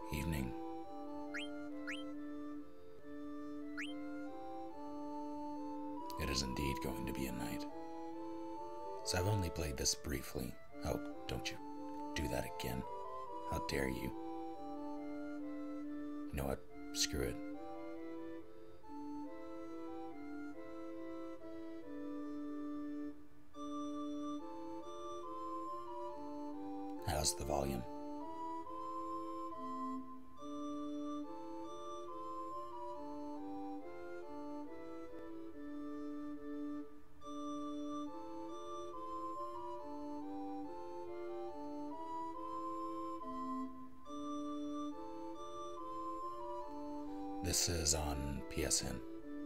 evening. It is indeed going to be a night. So I've only played this briefly. Oh, don't you do that again. How dare you? You know what? Screw it. How's the volume? This is on PSN.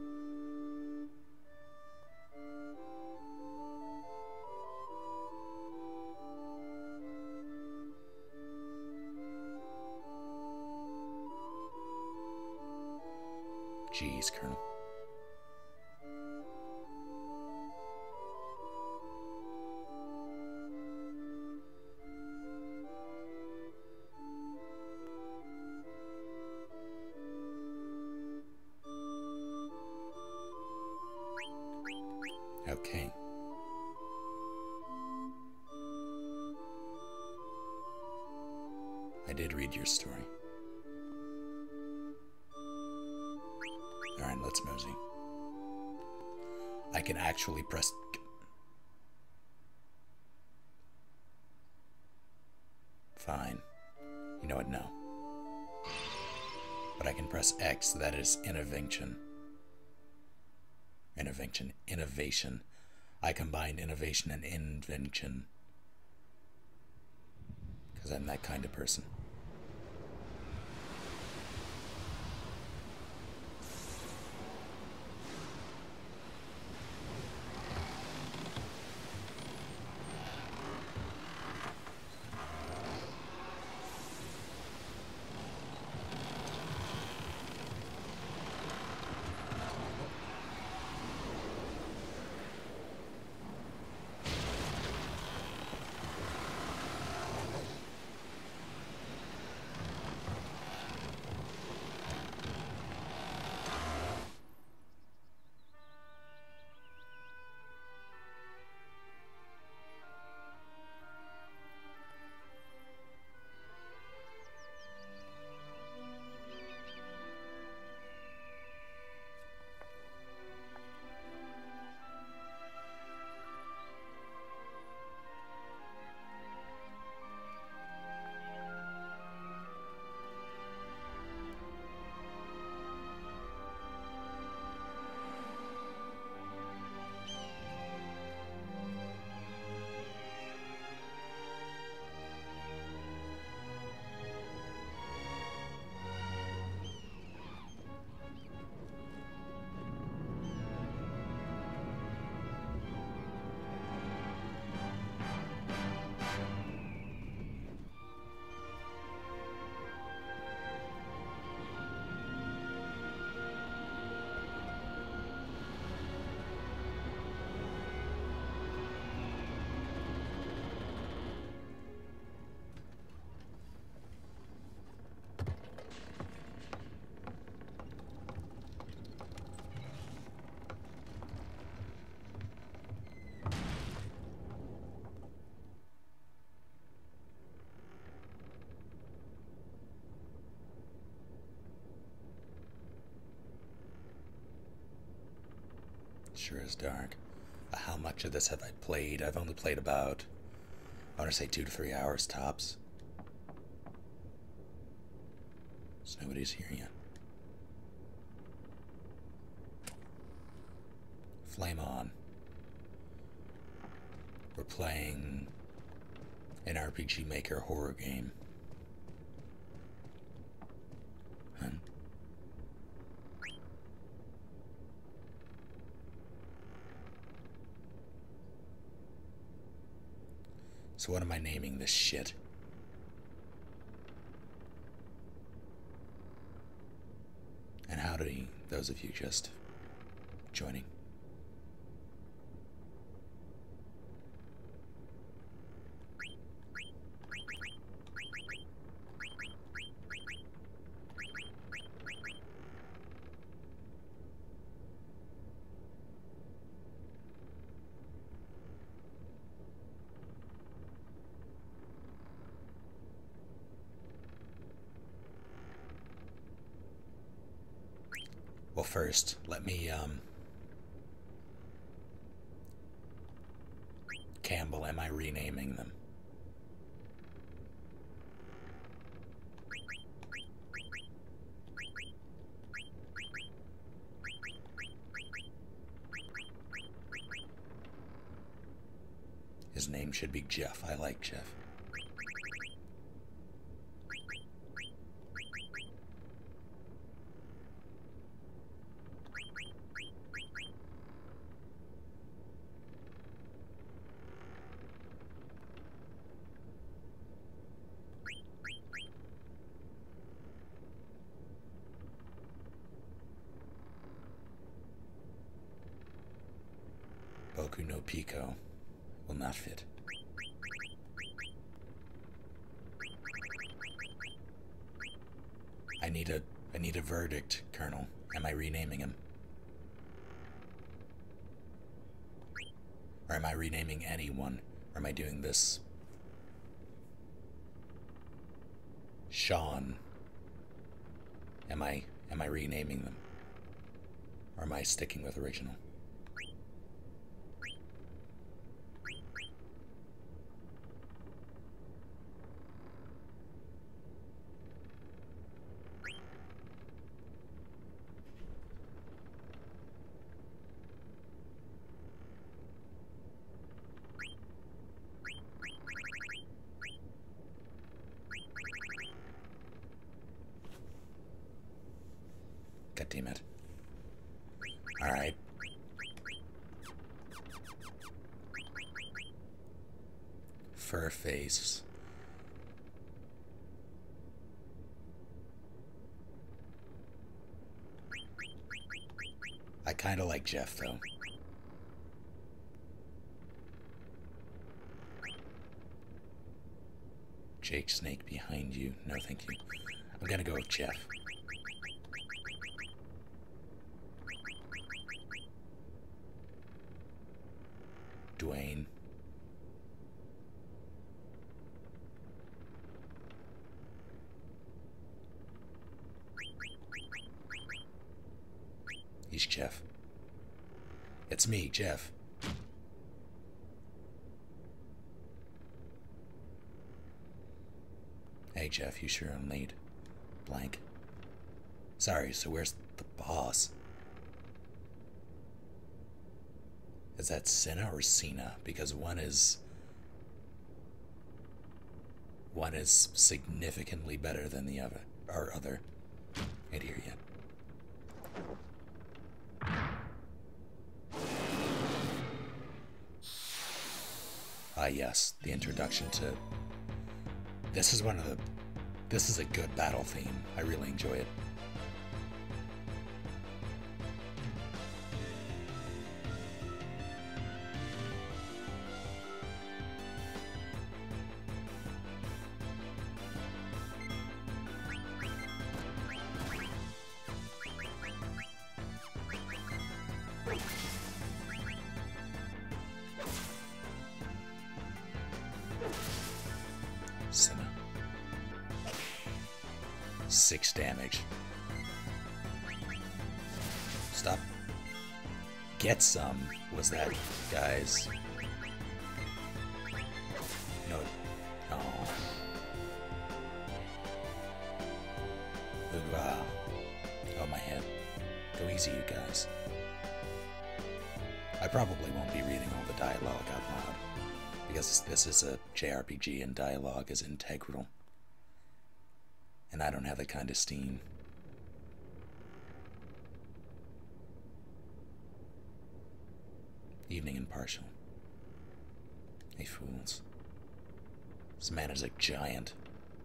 Jeez, Colonel. Okay. I did read your story. Alright, let's mosey. I can actually press... Fine. You know what? No. But I can press X, that is innovation. Innovation. I combined innovation and invention. Because I'm that kind of person. Sure is dark. How much of this have I played? I've only played about, I want to say 2 to 3 hours tops. So nobody's here yet. Flame on. We're playing an RPG Maker horror game. Huh? So what am I naming this shit? And howdy, those of you just joining. Well, first, let me, Campbell, am I renaming them? His name should be Jeff. I like Jeff. Boku no Pico will not fit. I need a verdict, Colonel. Am I renaming him? Or am I renaming anyone? Or am I doing this? Sean. Am I renaming them? Or am I sticking with original? God damn it. Alright. Fur face. I kinda like Jeff, though. Jake Snake behind you. No, thank you. I'm gonna go with Jeff. Dwayne. He's Jeff. It's me, Jeff. Hey, Jeff, you sure I'm late? Blank. Sorry, so where's the boss? Is that Senna or Cena? Because one is significantly better than the other. Ain't here yet. Ah, yes, the introduction to. This is a good battle theme. I really enjoy it. Senna. 6 damage. Stop. Get some was that, guys. No. Oh. Ooh, oh, my head. Go easy, you guys. I probably won't be reading all the dialogue out loud, because this is a JRPG and dialogue is integral. And I don't have that kind of steam. Evening impartial. Hey, fools. This man is a giant.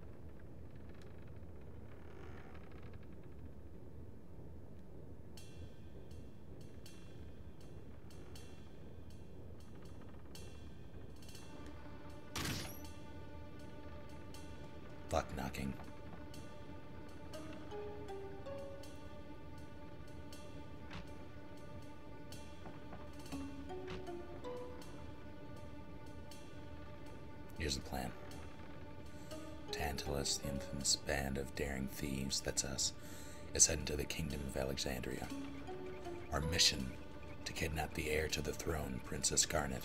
Fuck knocking. Here's the plan. Tantalus, the infamous band of daring thieves, that's us, is heading to the Kingdom of Alexandria. Our mission: to kidnap the heir to the throne, Princess Garnet.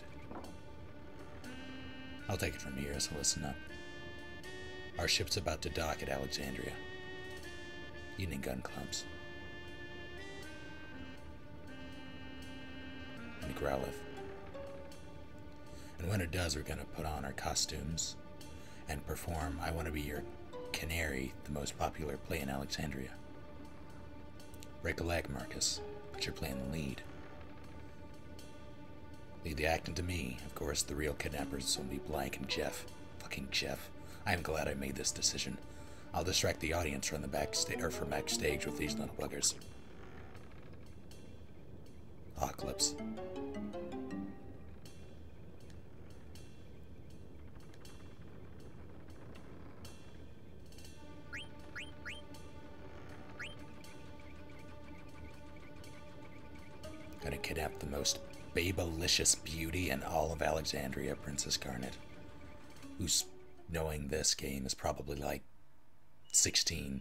I'll take it from here, so listen up. Our ship's about to dock at Alexandria. Evening gun clubs. And Growlithe. And when it does, we're gonna put on our costumes and perform I Want to Be Your Canary, the most popular play in Alexandria. Recollect, Marcus, but you're playing the lead. Leave the acting to me. Of course, the real kidnappers will be Blank and Jeff. Fucking Jeff. I am glad I made this decision. I'll distract the audience from backstage with these little buggers. Eclipse. Gonna kidnap the most babelicious beauty in all of Alexandria, Princess Garnet, who's, knowing this game, is probably like 16.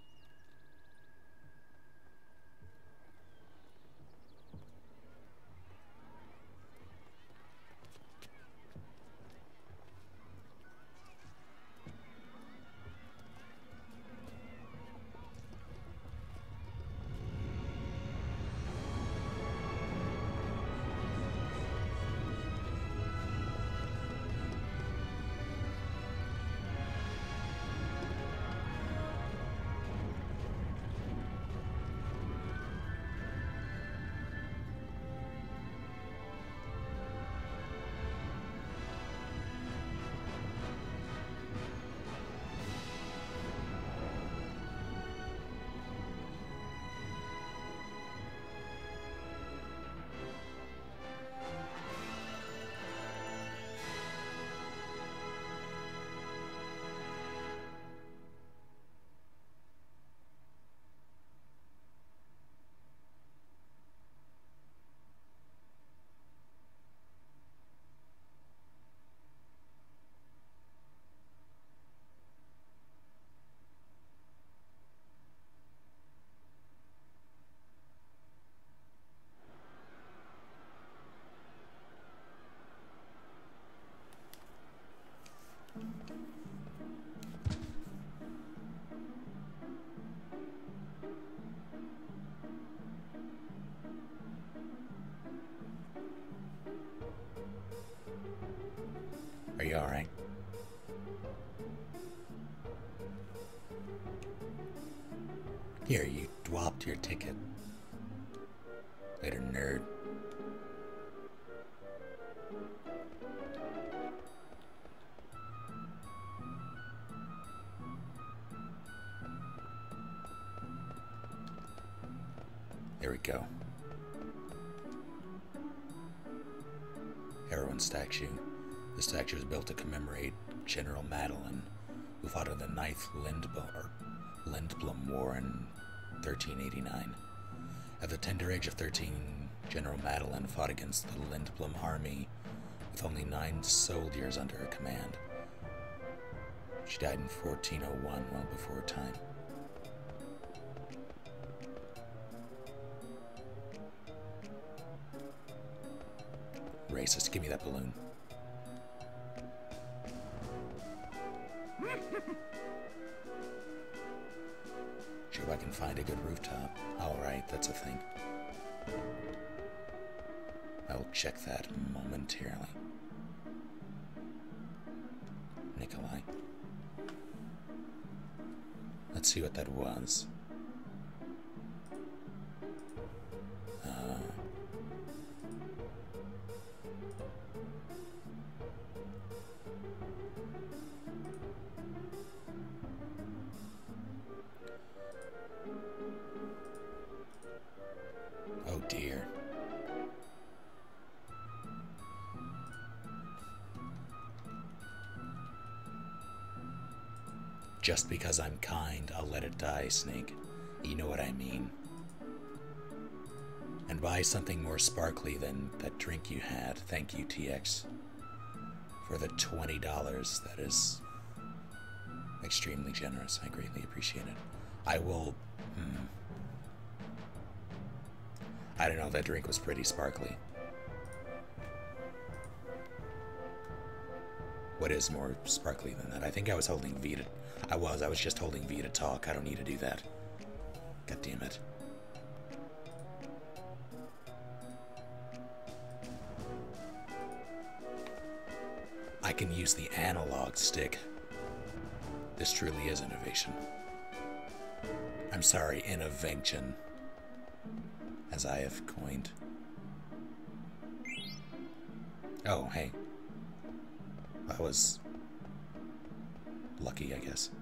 Are you alright? Here, you dwopped your ticket. Later, nerd. There we go. Heroine statue. The statue was built to commemorate General Madeline, who fought in the 9th Lindblom War in 1389. At the tender age of 13, General Madeline fought against the Lindblom army with only 9 soldiers under her command. She died in 1401, well before her time. Racist, give me that balloon. Sure, I can find a good rooftop. Alright, that's a thing. I'll check that momentarily. Nikolai. Let's see what that was. Oh dear. Just because I'm kind, I'll let it die, Snake. You know what I mean. And buy something more sparkly than that drink you had. Thank you, TX. For the $20 that is extremely generous. I greatly appreciate it. I will... I don't know, that drink was pretty sparkly. What is more sparkly than that? I think I was holding V to... I was just holding V to talk. I don't need to do that. God damn it. I can use the analog stick. This truly is innovation. I'm sorry, innovation, as I have coined. Oh, hey. I was lucky, I guess.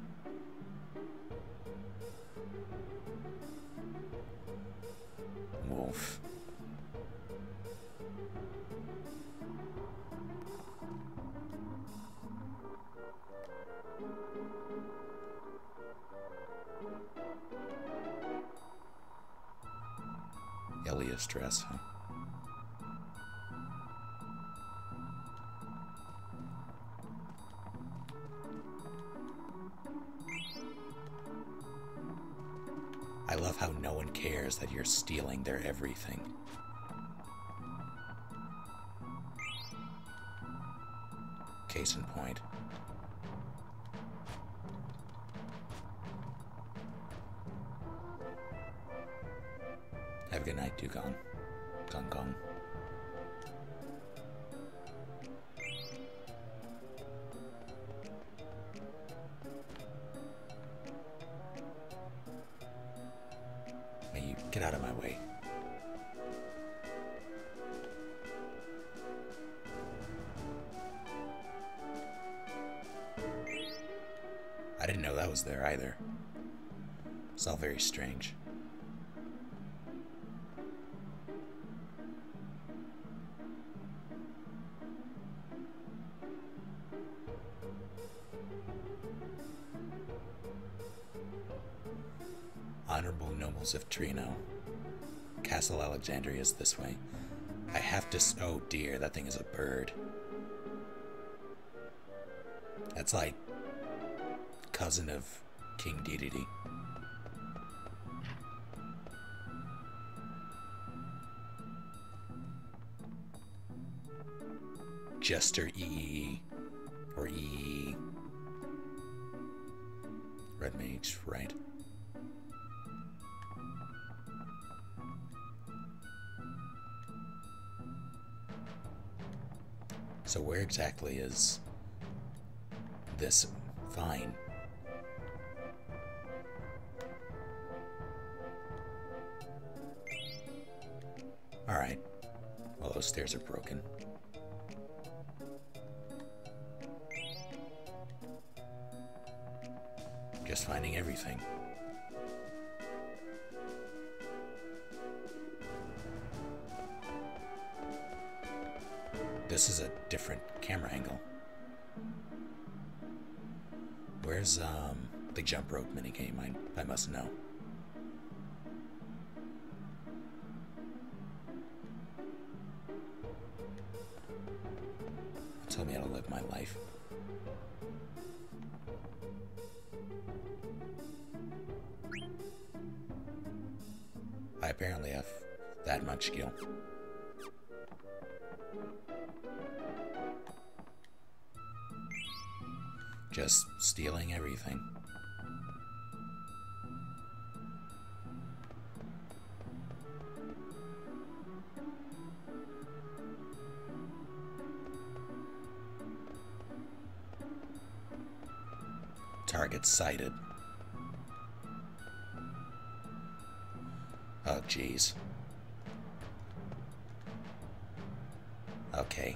Wolf. Elias dress, huh? I love how no one cares that you're stealing their everything. Case in point. Have a good night, Dugong. Gong gong. May you get out of my way. I didn't know that was there either. It's all very strange. Honorable nobles of Trino. Castle Alexandria is this way. I have to... Oh dear, that thing is a bird. That's like... cousin of King Dedede. Jester E. Or E. Red Mage, right. So where exactly is this vine? Alright. Well, those stairs are broken. Just finding everything. This is a different camera angle. Where's the jump rope minigame? I must know. Tell me how to live my life. I apparently have that much skill. Just stealing everything. Target sighted. Oh, jeez. Okay.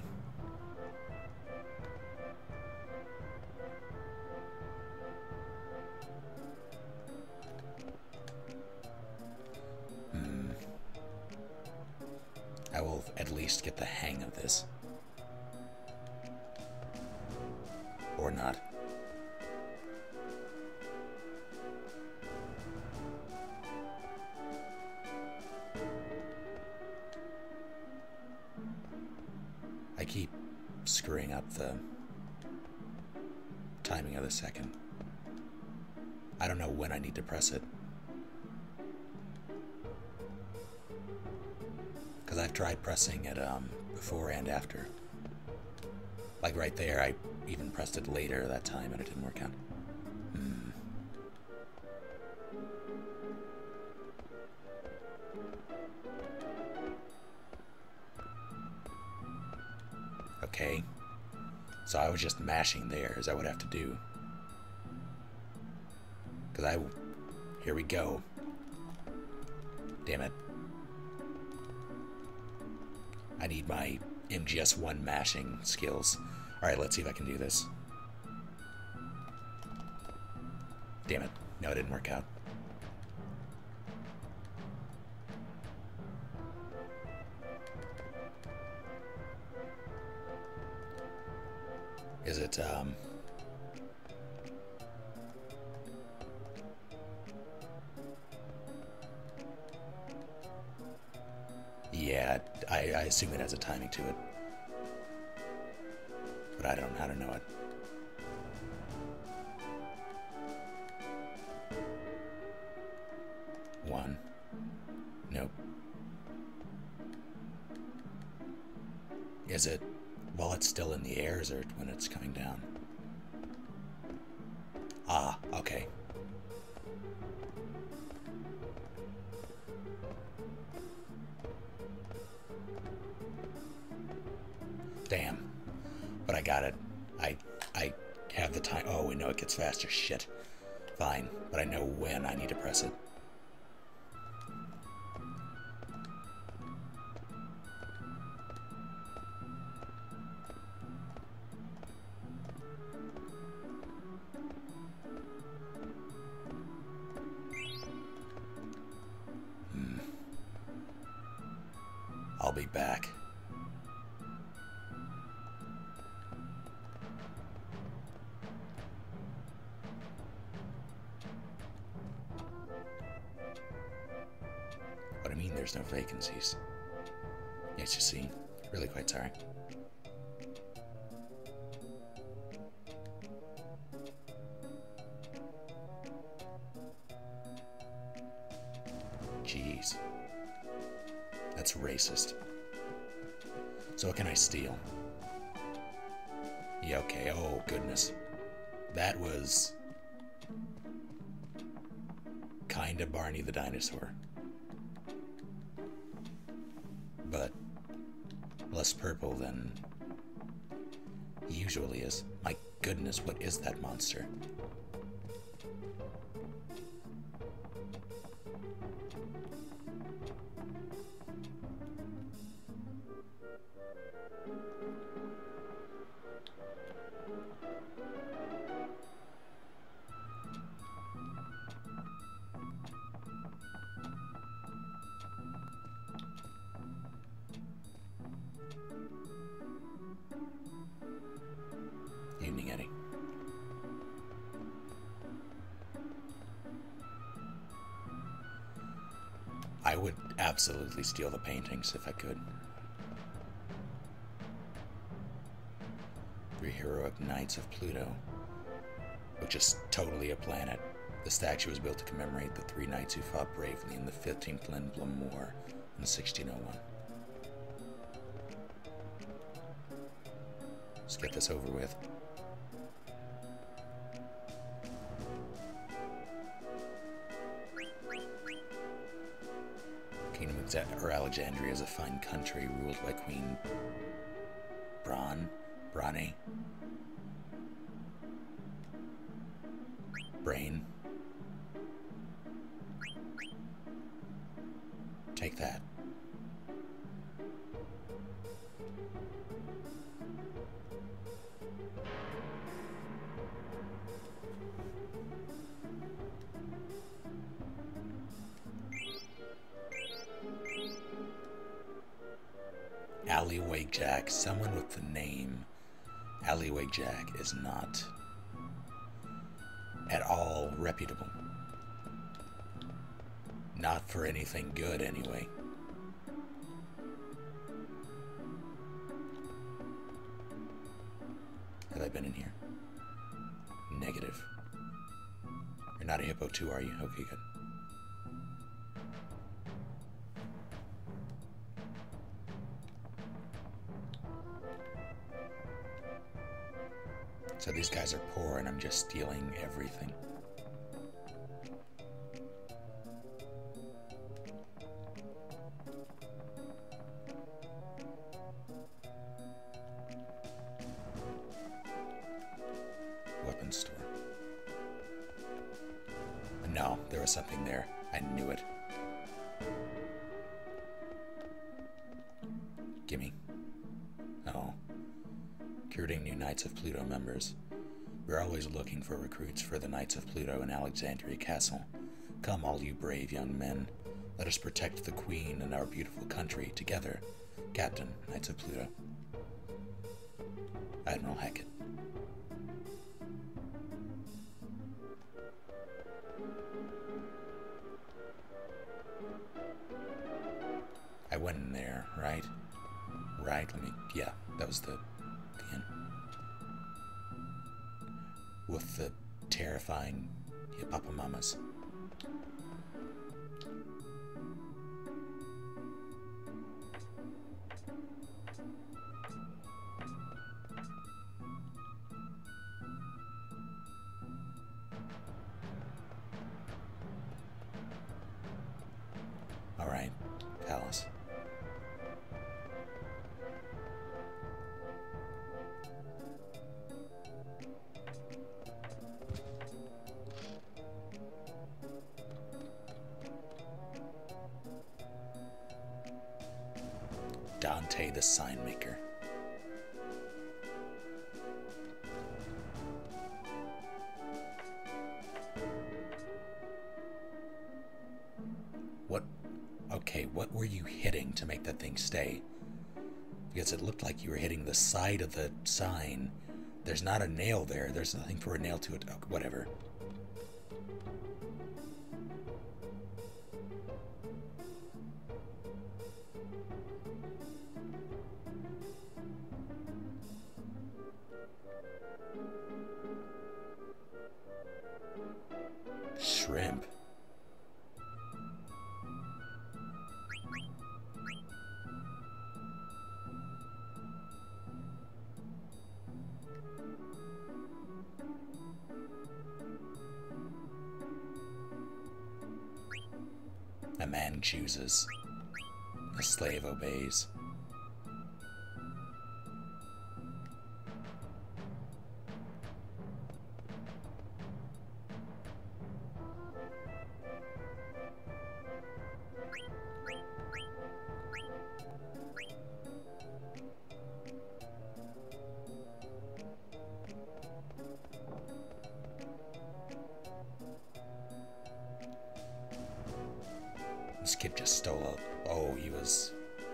I will at least get the hang of this. Or not. I keep screwing up the timing of the second. I don't know when I need to press it. Because I've tried pressing it before and after. Like right there, I even pressed it later that time and it didn't work out. Okay. So I was just mashing there. Is that what I have to do? Because here we go. Damn it. I need my MGS1 mashing skills. Alright, let's see if I can do this. Damn it. No, it didn't work out. Is it, yeah, I assume it has a timing to it. But I don't know it. One. Nope. Is it while it's still in the air, or is it when it's coming down? Ah, okay. Damn. But I got it. I have the time. Oh, we know it gets faster. Shit. Fine. But I know when I need to press it. I'll be back. What I mean, there's no vacancies. Yes, you see. Really quite sorry. Jeez. That's racist. So what can I steal? Yeah, okay. Oh, goodness. That was kinda Barney the dinosaur. But less purple than he usually is. My goodness, what is that monster? Evening, Eddie. I would absolutely steal the paintings if I could. 3 heroic knights of Pluto, which is totally a planet. The statue was built to commemorate the 3 knights who fought bravely in the 15th Lindblom War in 1601. Let's get this over with. Kingdom of Alexandria is a fine country ruled by Queen Brane. Brain. Take that. Alleyway Jack. Someone with the name Alleyway Jack is not at all reputable. Not for anything good, anyway. Have I been in here? Negative. You're not a hippo too, are you? Okay, good. So these guys are poor and I'm just stealing everything. Weapons store. No, there was something there. I knew it. Gimme. Oh. Recruiting new Knights of Pluto members. We're always looking for recruits for the Knights of Pluto in Alexandria Castle. Come, all you brave young men. Let us protect the Queen and our beautiful country together. Captain, Knights of Pluto. Admiral Hackett. I went in there, right? Right, yeah, that was the end. With the terrifying hippopotamus. All right, palace. Dante the Sign Maker. What were you hitting to make that thing stay? Because it looked like you were hitting the side of the sign. There's not a nail there. There's nothing for a nail to it. Oh, whatever. Shrimp. A man chooses. A slave obeys. This kid just stole a... Oh, he was...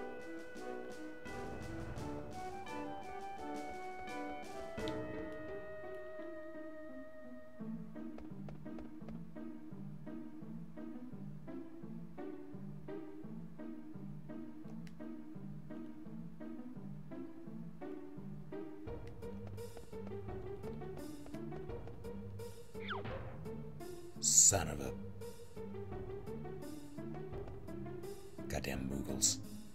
Son of a... Goddamn Moogles.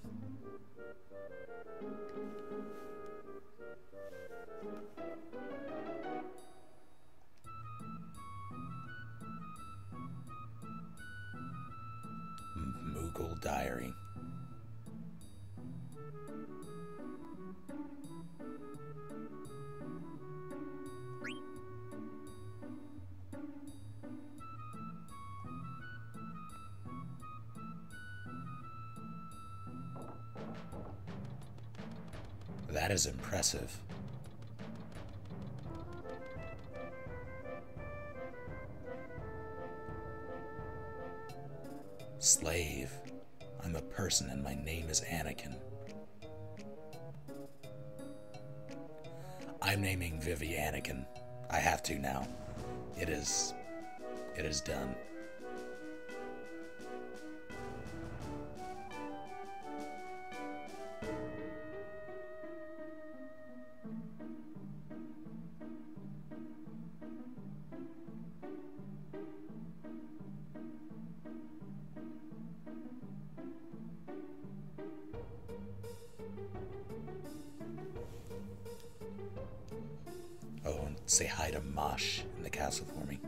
Moogle Diary. That is impressive. Slave. I'm a person and my name is Anakin. I'm naming Vivi Anakin. I have to now. It is done. Oh, and say hi to Mosh in the castle for me.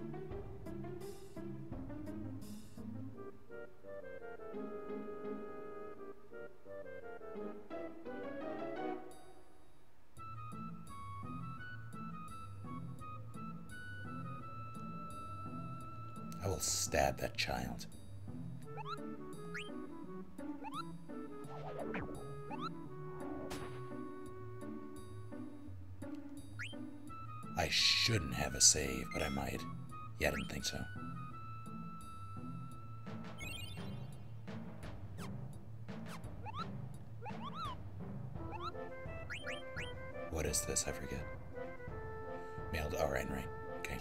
I will stab that child. I shouldn't have a save, but I might. Yeah, I didn't think so. What is this? I forget. Mailed. Oh, right. Okay.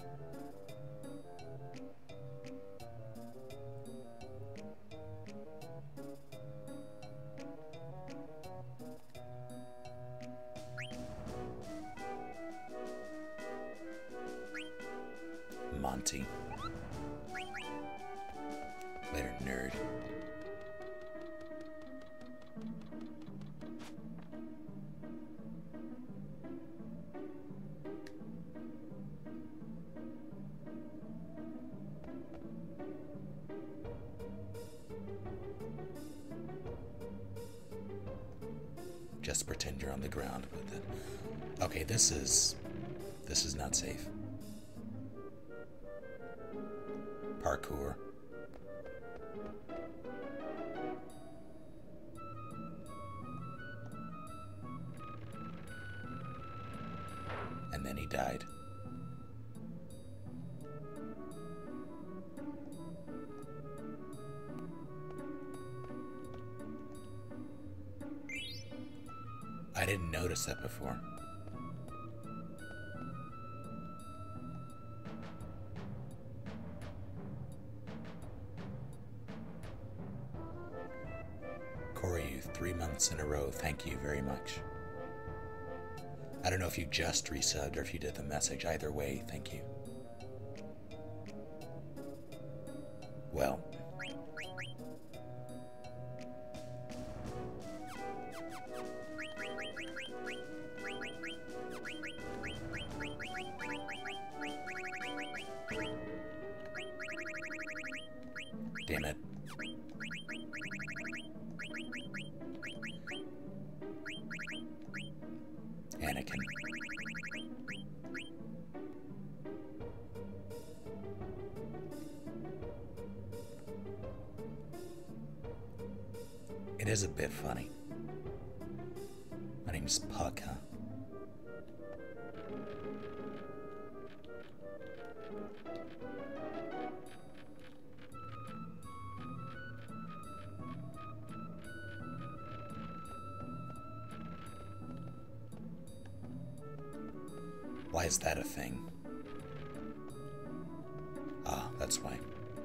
Monty. Later, nerd. Just pretend you're on the ground with it. Okay, this is not safe. Parkour. And then he died. I didn't notice that before. Corey, 3 months in a row. Thank you very much. I don't know if you just resubbed or if you did the message. Either way, thank you. Well. Damn it. Anakin. It is a bit funny. My name's Puck, huh? Why is that a thing? Ah, that's why.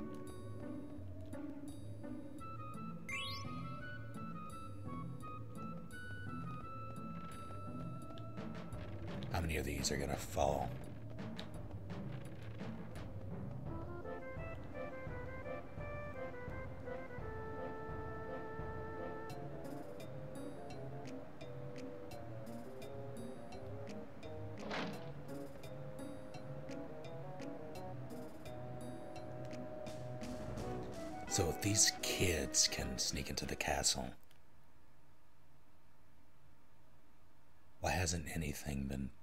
How many of these are gonna fall? So if these kids can sneak into the castle, why hasn't anything been...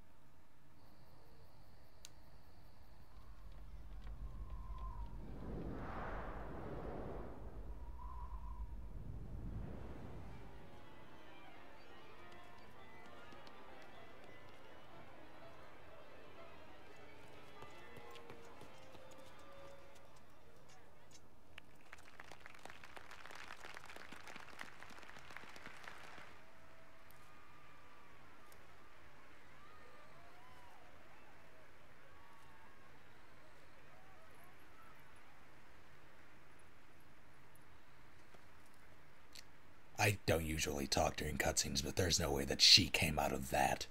I don't usually talk during cutscenes, but there's no way that she came out of that.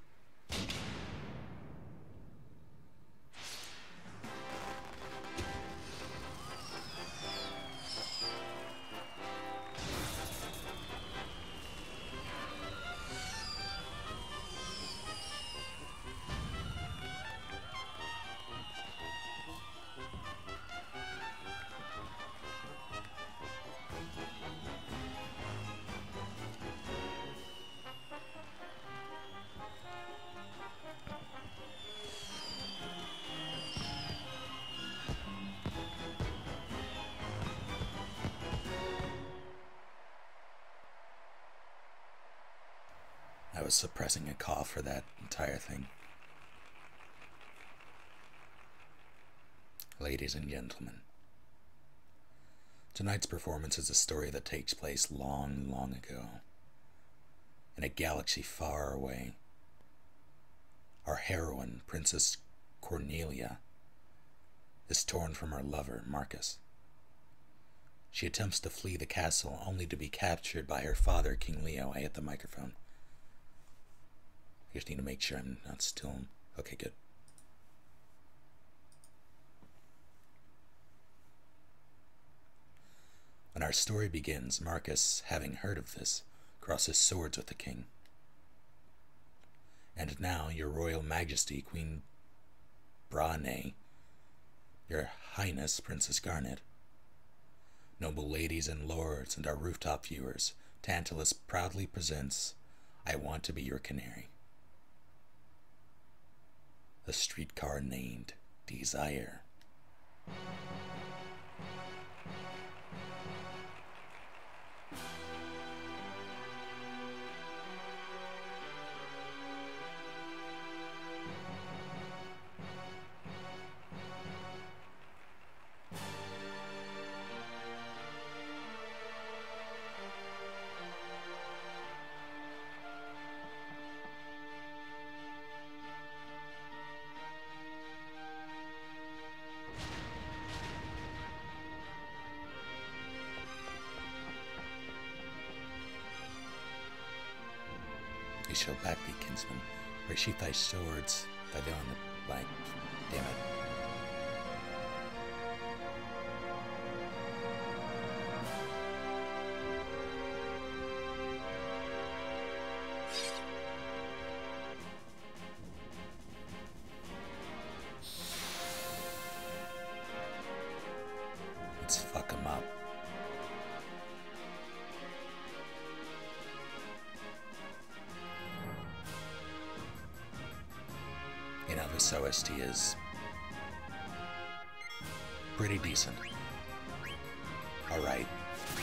was suppressing a cough for that entire thing. Ladies and gentlemen, tonight's performance is a story that takes place long, long ago, in a galaxy far away. Our heroine, Princess Cornelia, is torn from her lover, Marcus. She attempts to flee the castle only to be captured by her father, King Leo. I hit the microphone. I just need to make sure I'm not still. Okay, good. When our story begins, Marcus, having heard of this, crosses swords with the king. And now, your royal majesty, Queen Brane, your highness, Princess Garnet, noble ladies and lords, and our rooftop viewers, Tantalus proudly presents I Want to Be Your Canary. A streetcar named Desire. Ye shall back thee, kinsman, where sheath thy swords, thy villain like, damn it. Let's fuck him up. You know, this OST is pretty decent. Alright.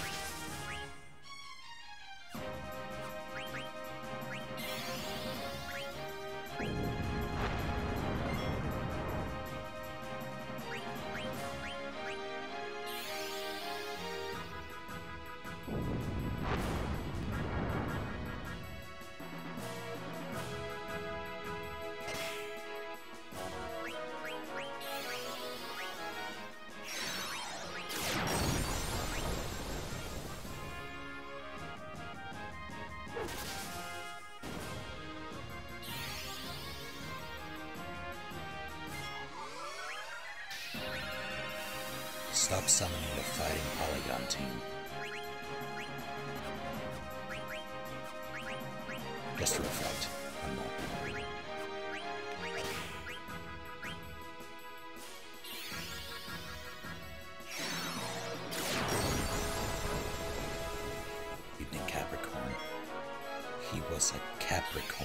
Stop summoning the Fighting Polygon team. Just for effect. One more. Evening Capricorn. He was a Capricorn.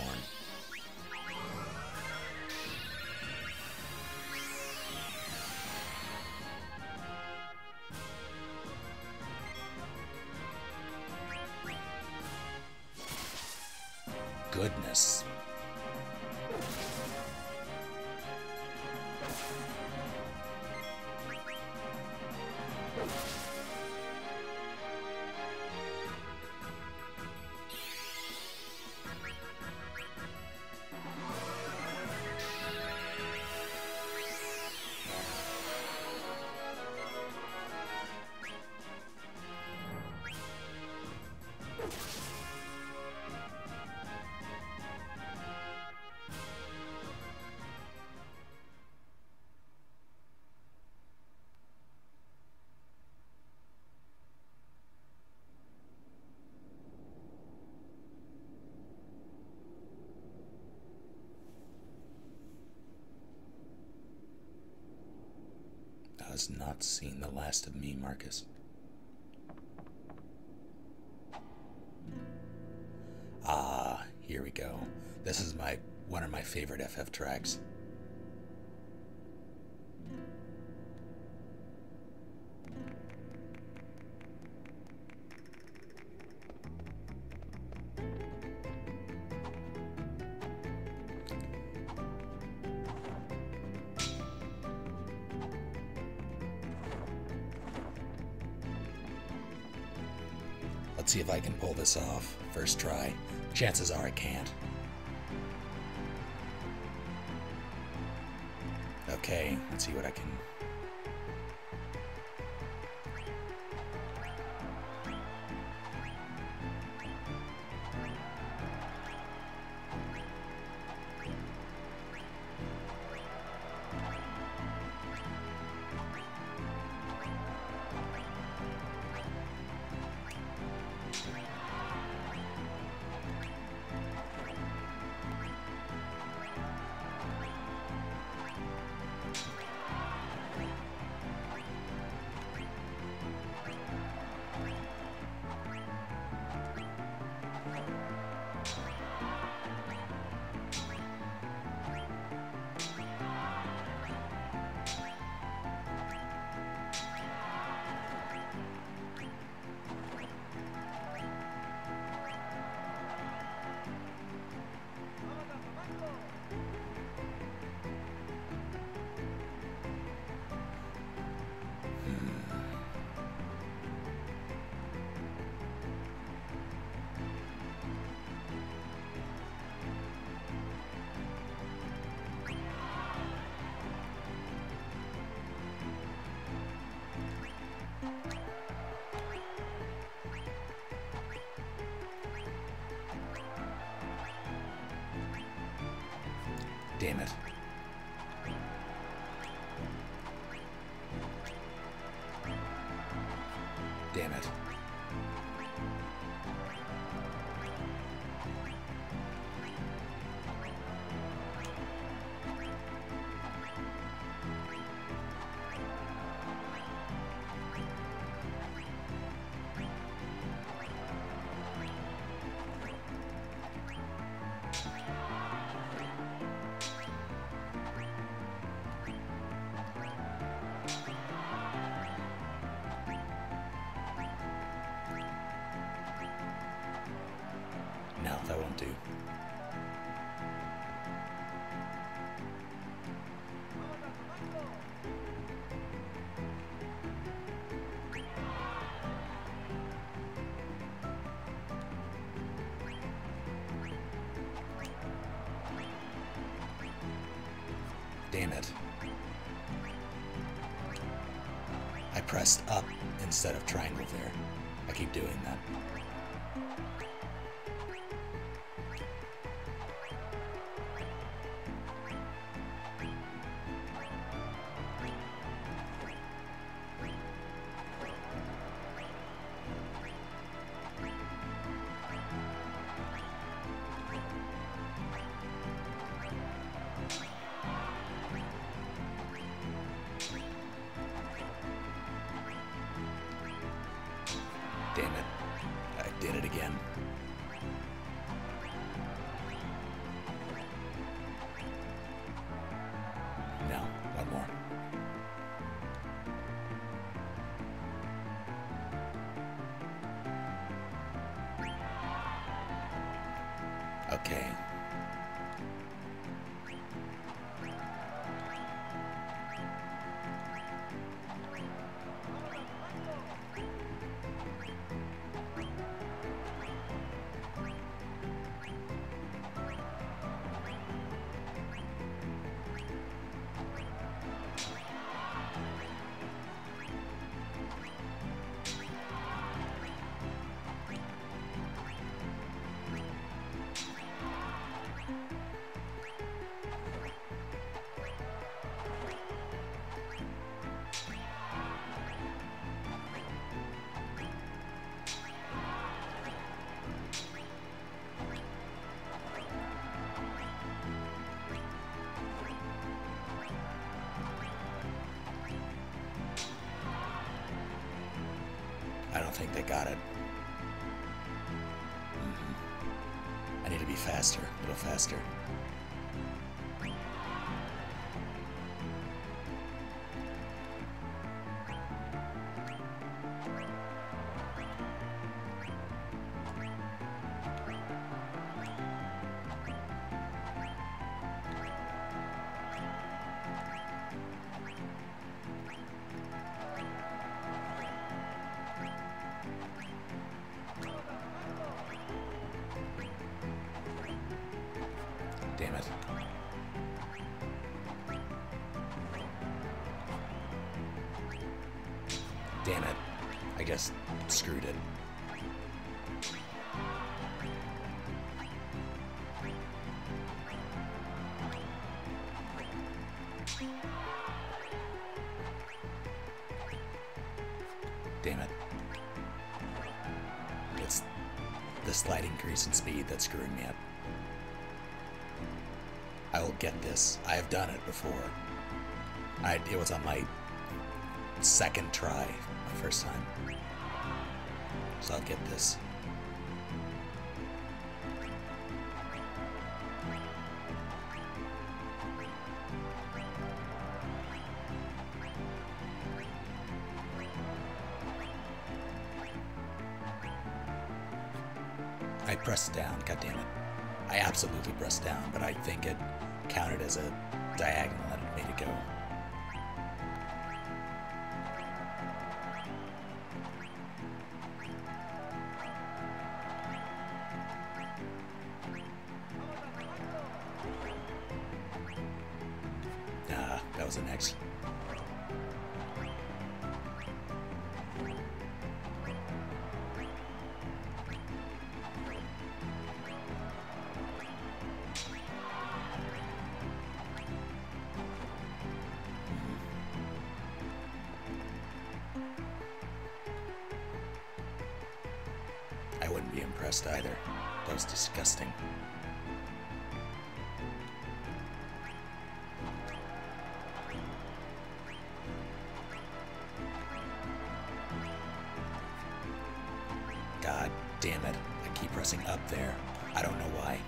Goodness. Has not seen the last of me, Marcus. Ah, here we go. This is one of my favorite FF tracks. Let's see if I can pull this off. First try. Chances are I can't. Okay, let's see what I can... Damn it. Damn it. No, that won't do. Damn it. I pressed up instead of triangle there. I keep doing that. Damn it. I did it again. No, one more. Okay. I don't think they got it. I need to be faster, a little faster. Damn it. I just screwed it. Damn it. It's the slight increase in speed that's screwing me up. I will get this. I have done it before. It was on my second try, my first time. So I'll get this. I pressed down, goddammit. I absolutely pressed down, but I think it counted as a diagonal and it made it go. That was an X. I wouldn't be impressed either. That was disgusting. God damn it. I keep pressing up there. I don't know why.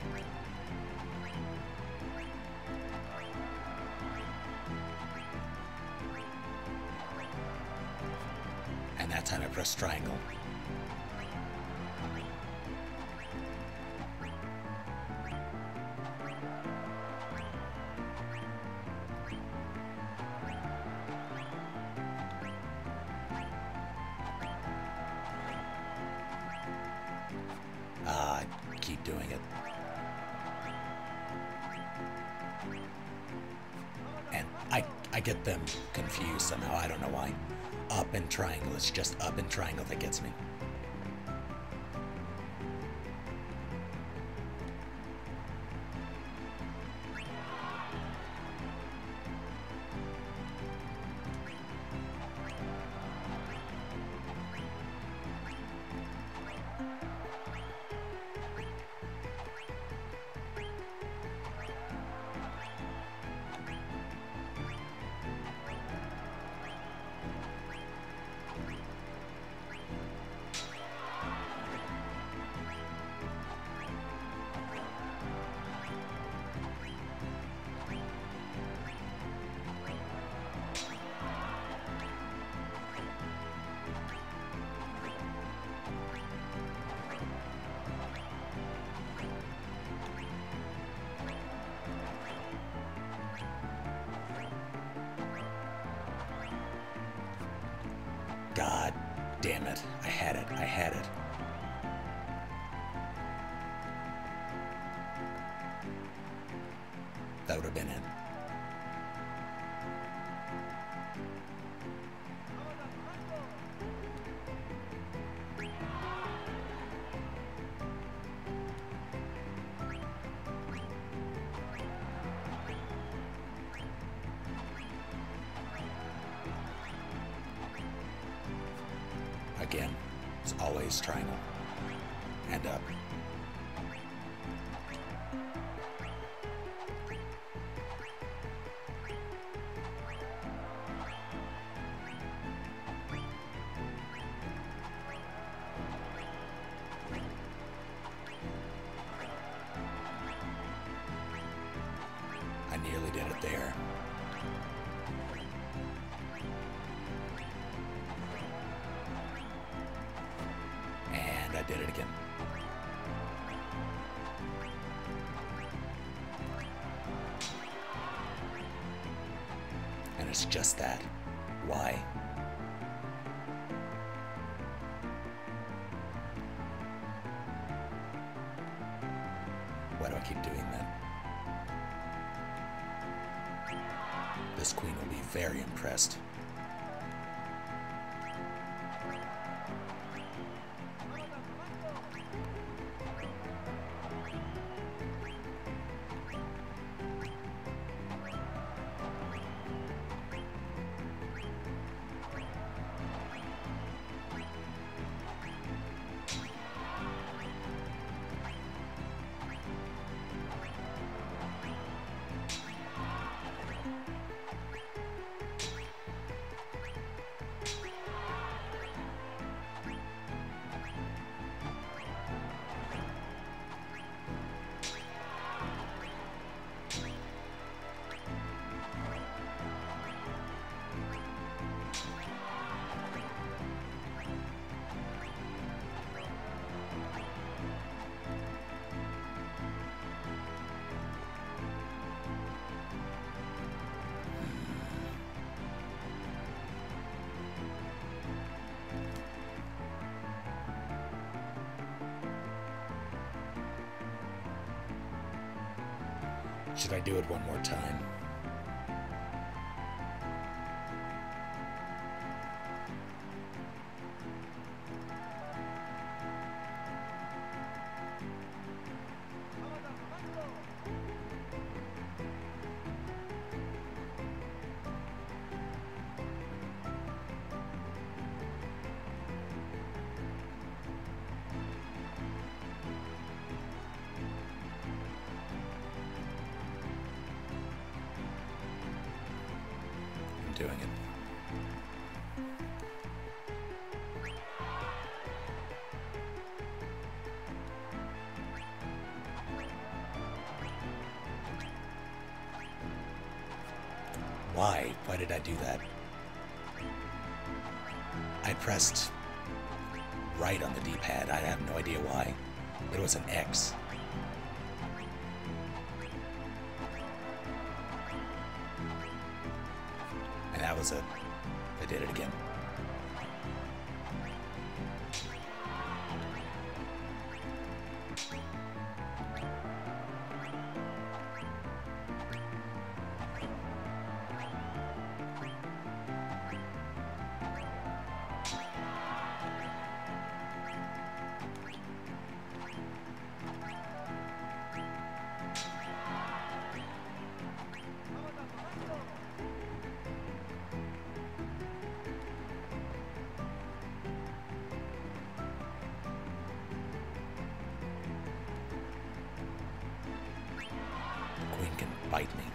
And that time I pressed triangle. Keep doing it. And I get them confused somehow. I don't know why. Up and triangle. It's just up and triangle that gets me. God damn it. I had it. I had it. That would have been it. Again, it's always triangle and up. I nearly did it there. And I did it again. And it's just that. Why? Why do I keep doing that? This queen will be very impressed. Should I do it one more time? Doing it. Why? Why did I do that? I pressed right on the D-pad. I have no idea why. It was an X. And that was it. I did it again. Queen can bite me.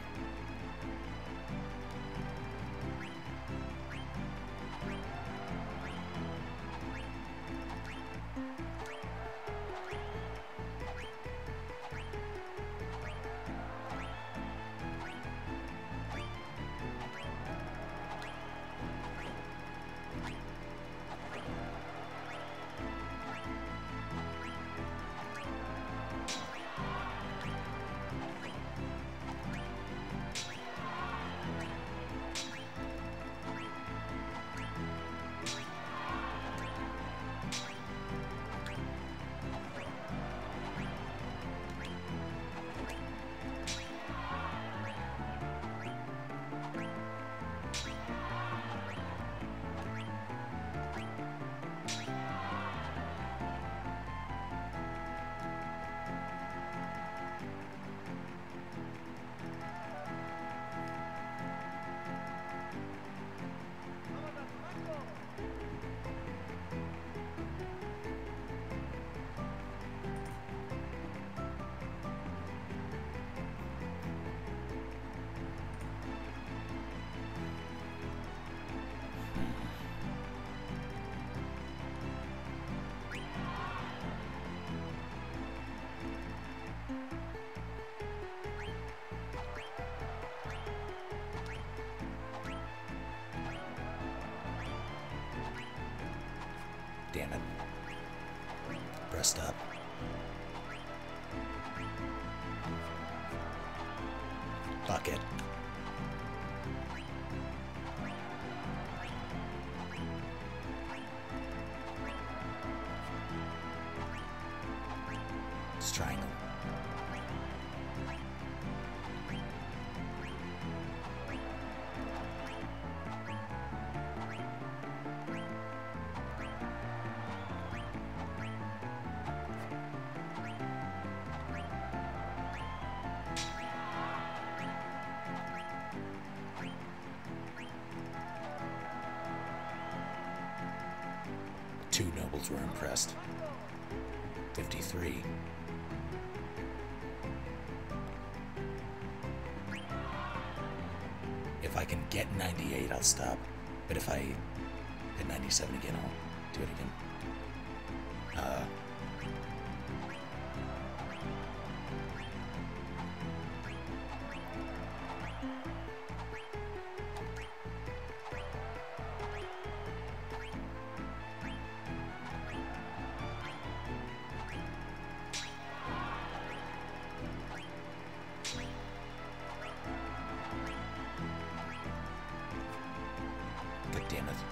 Damn it. Pressed up. Fuck it. It's triangle. Two nobles were impressed. 53. If I can get 98, I'll stop. But if I hit 97 again, I'll do it again. God damn it.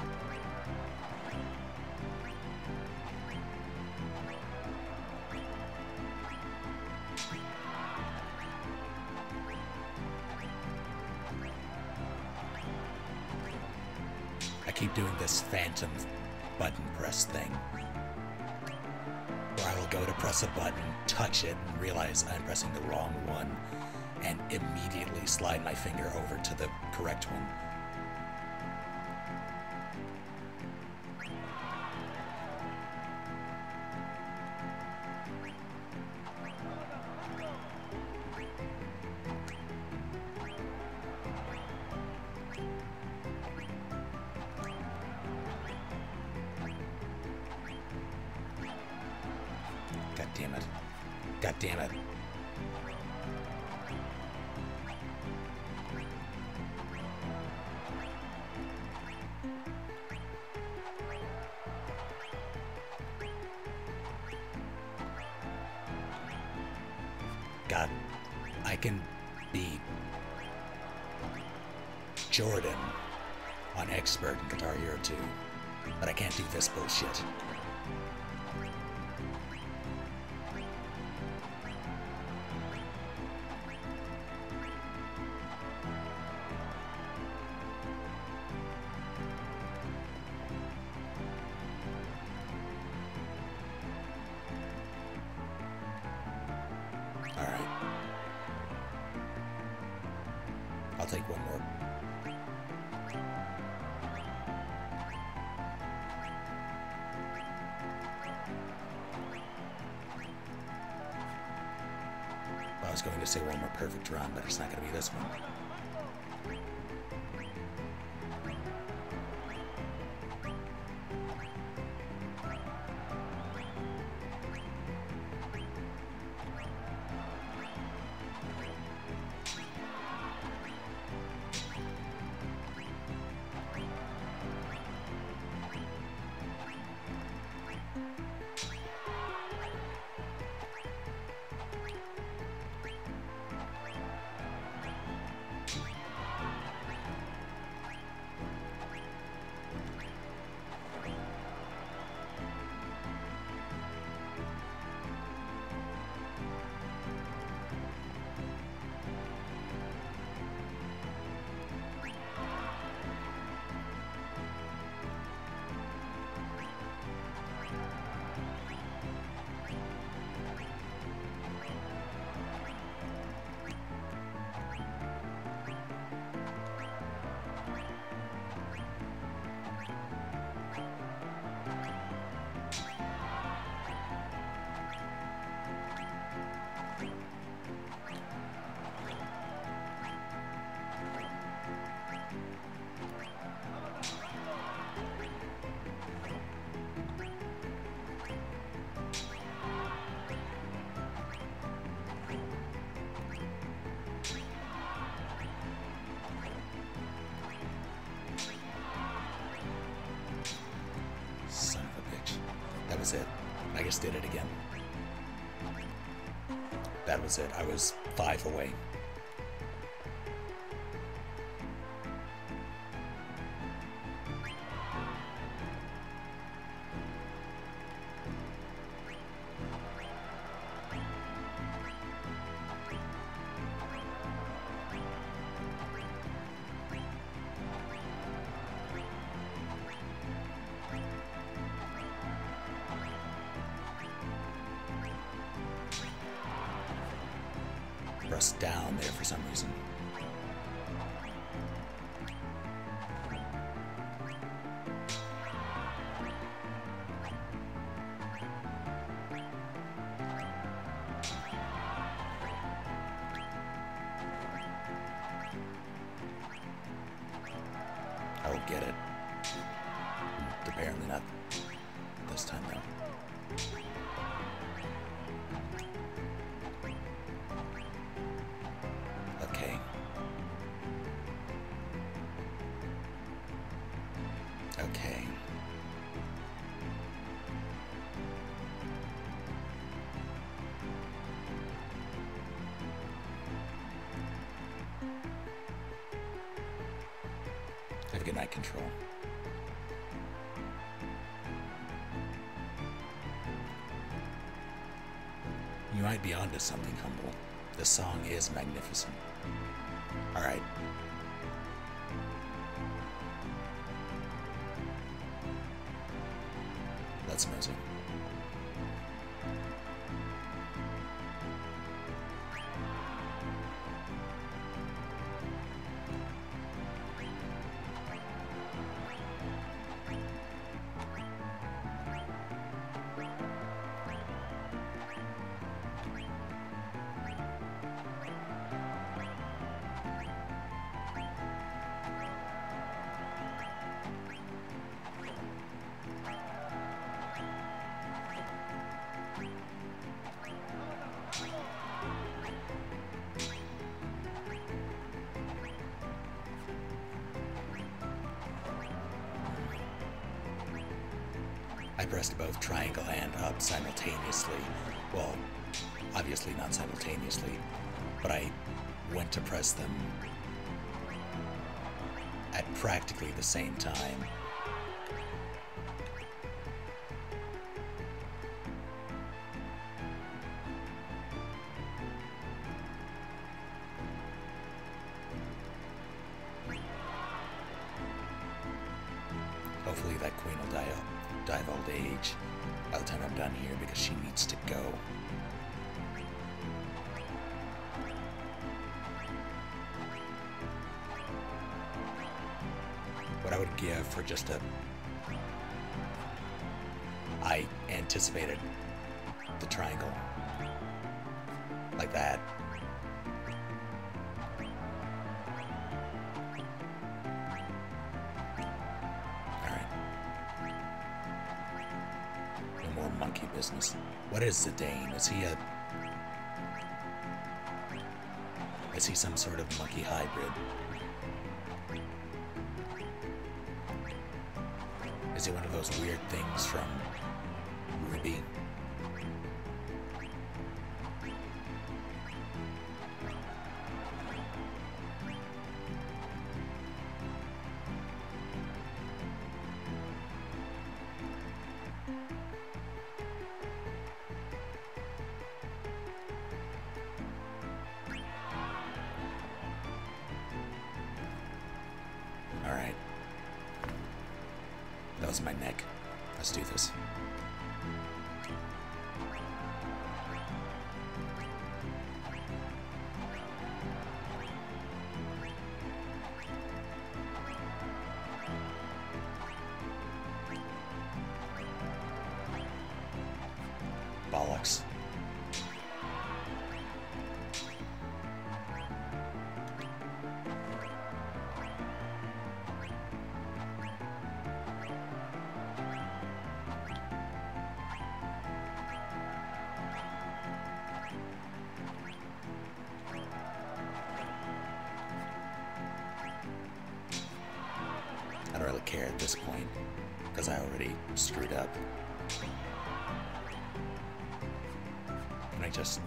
keep doing this phantom button press thing, where I will go to press a button, touch it, and realize I'm pressing the wrong one, and immediately slide my finger over to the correct one. God damn it. God damn it. God, I can beat Jordan on Expert in Guitar Hero 2, but I can't do this bullshit. Alright. I'll take one more. I was going to say one more perfect run, but it's not going to be this one. Son of a bitch. That was it. I just did it again. That was it. I was 5 away. Press down there for some reason. I will get it. Apparently not this time though. Okay. Okay. Have a good night, Control. You might be onto something, Humble. The song is magnificent. Alright. That's amazing. I pressed both triangle and up simultaneously. Well, obviously not simultaneously, but I went to press them at practically the same time. Hopefully that queen will die of old age by the time I'm done here, because she needs to go. What I would give for just a... I anticipated the triangle like that. Monkey business. What is Zidane? Is he some sort of monkey hybrid? Is he one of those weird things from Ruby? Alright. That was my neck. Let's do this. Bollocks. I don't really care at this point, because I already screwed up. And I just...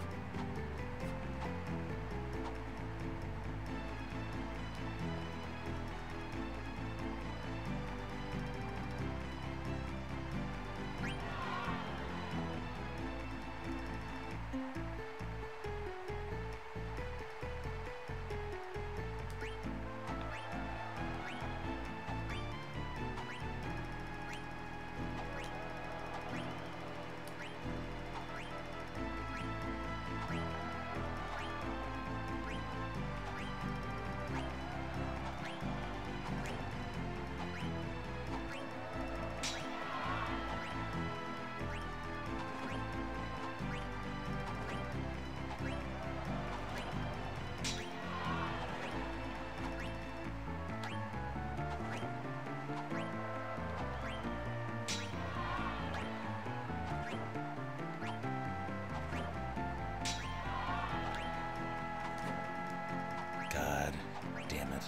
God damn it.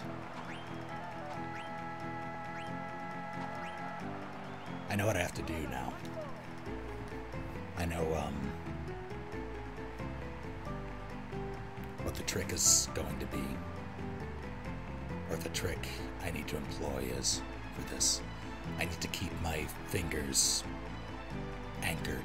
I know what I have to do now. I know, what the trick is going to be. Or the trick I need to employ is for this. I need to keep my fingers anchored.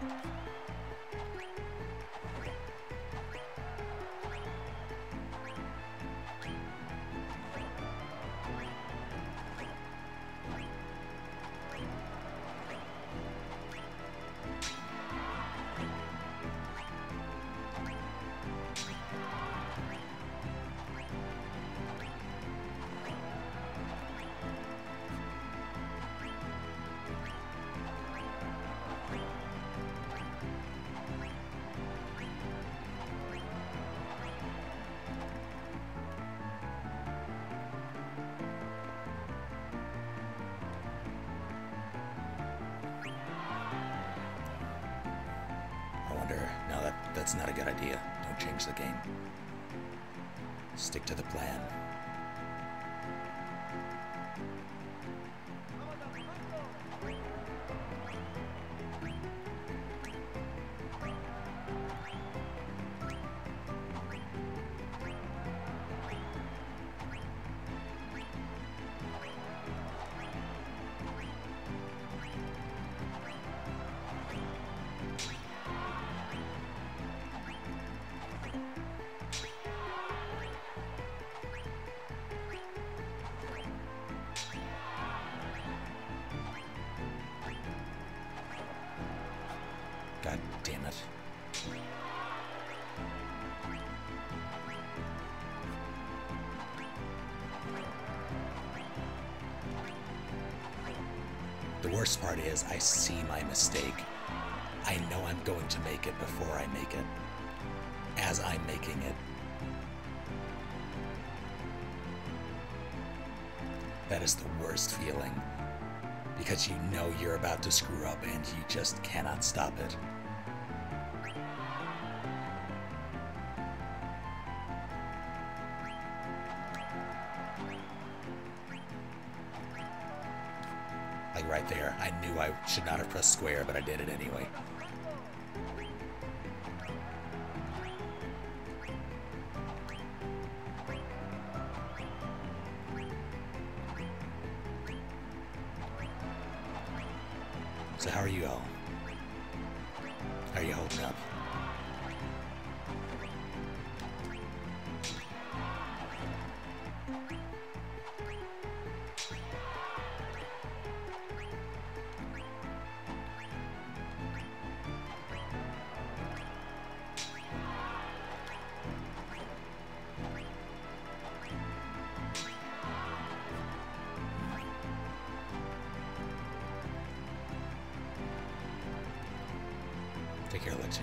No, that's not a good idea. Don't change the game. Stick to the plan. God damn it. The worst part is I see my mistake. I know I'm going to make it before I make it. As I'm making it. That is the worst feeling. Because you know you're about to screw up and you just cannot stop it. Like right there, I knew I should not have pressed square, but I did it anyway. So how are you all? How are you holding up? Take care, Lexi.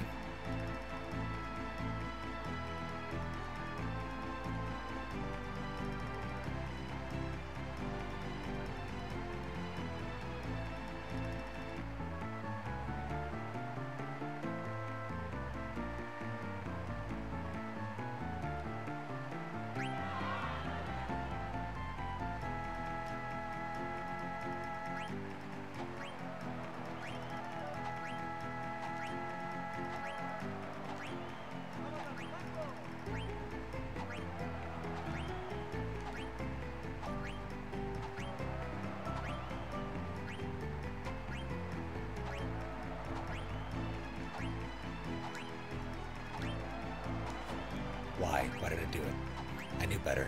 Why? Why did I do it? I knew better.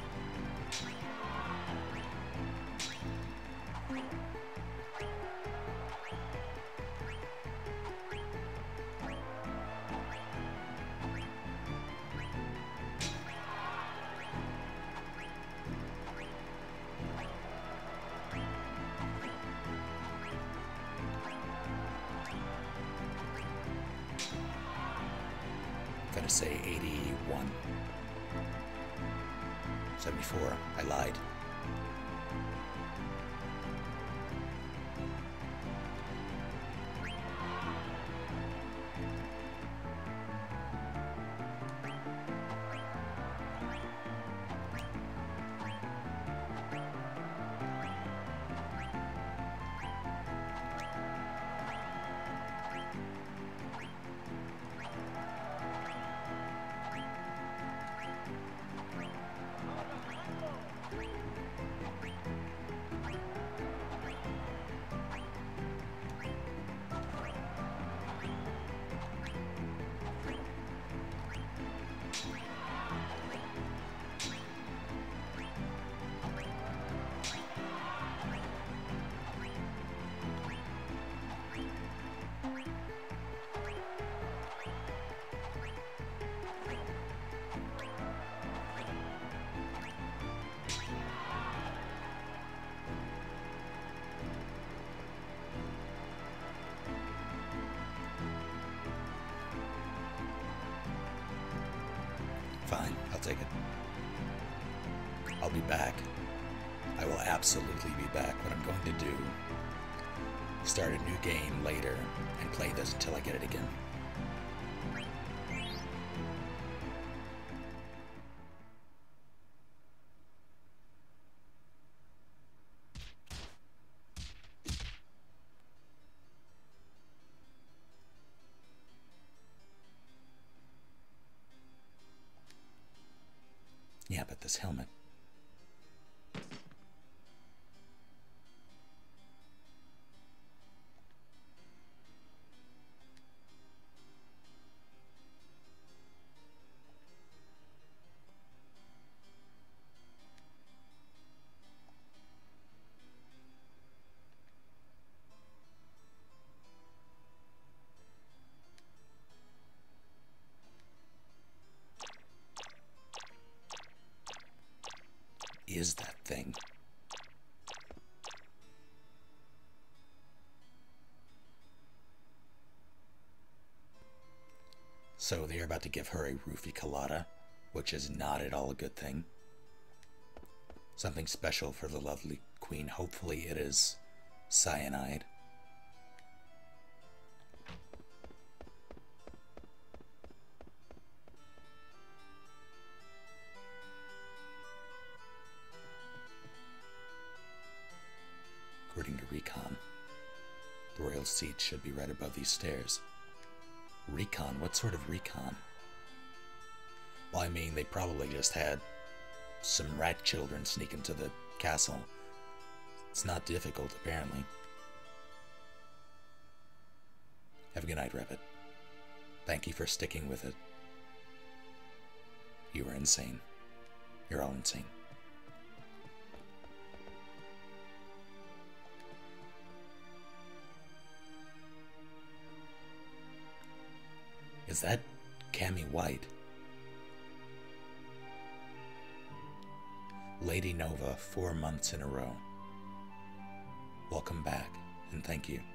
I'm gonna say 81. 74. I lied. take it. I'll be back. I will absolutely be back. What I'm going to do, start a new game later and play this until I get it again. Yeah, but this helmet. Is that thing? So they're about to give her a roofie colada, which is not at all a good thing. Something special for the lovely queen. Hopefully it is cyanide. According to Recon, the royal seat should be right above these stairs. Recon? What sort of recon? Well, I mean, they probably just had some rat children sneak into the castle. It's not difficult, apparently. Have a good night, Rabbit. Thank you for sticking with it. You were insane. You're all insane. Is that Cammy White? Lady Nova, 4 months in a row. Welcome back, and thank you.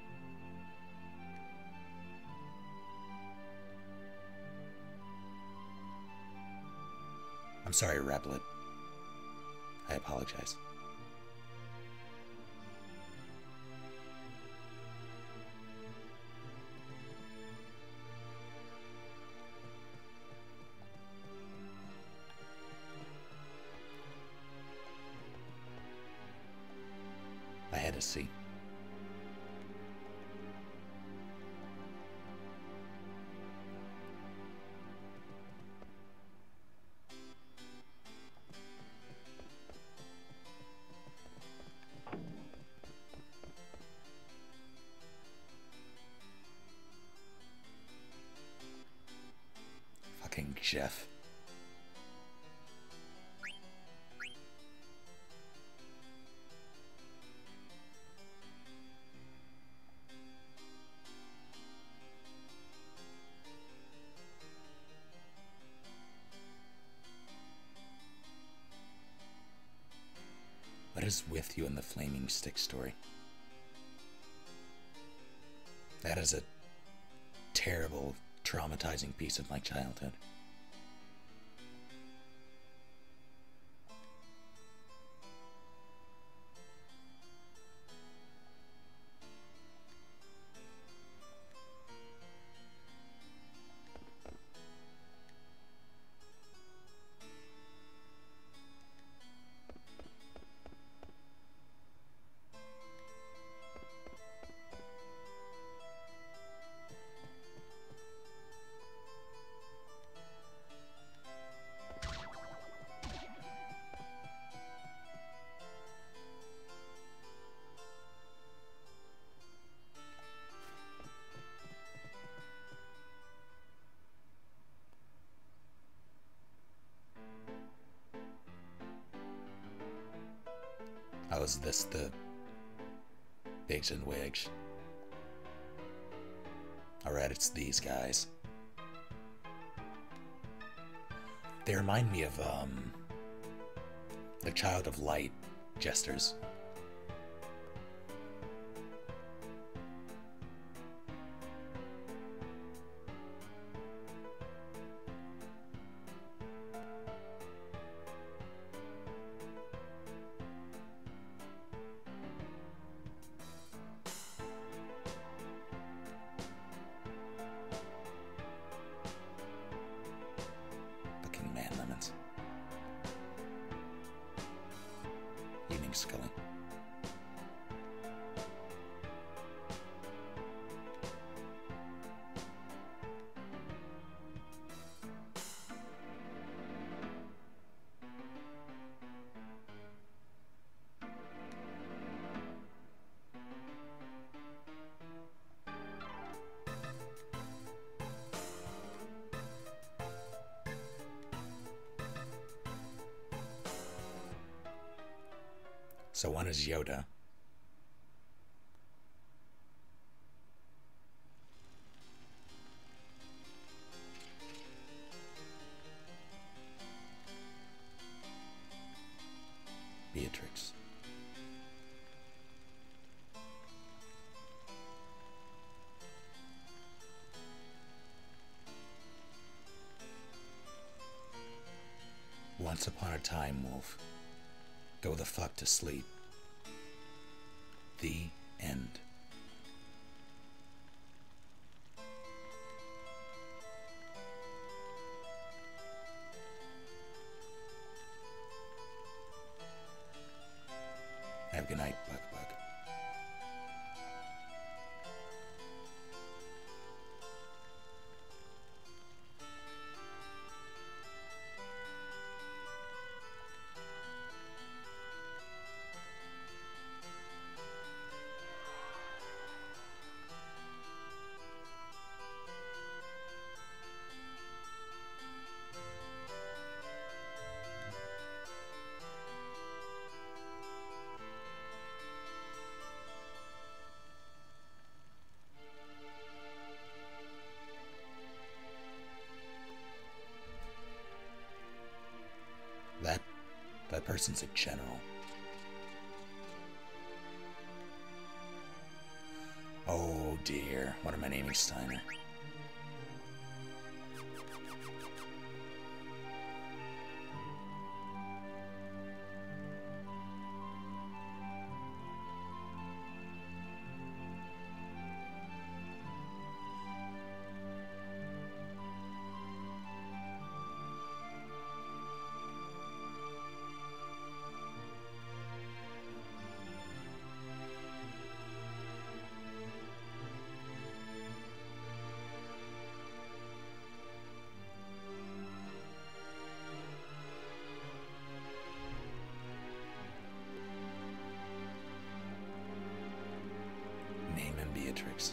I'm sorry, Rablet. I apologize. I had to see. Fucking Jeff. What is with you in the flaming stick story? That is a terrible, traumatizing piece of my childhood. How is this the Biggs and Wigs? Alright, it's these guys. They remind me of, the Child of Light jesters. So one is Yoda. Beatrix. Once upon a time, Wolf. Go the fuck to sleep. The end. Have a good night, Buck. That person's a general. Oh dear, what am I naming Steiner? Beatrix.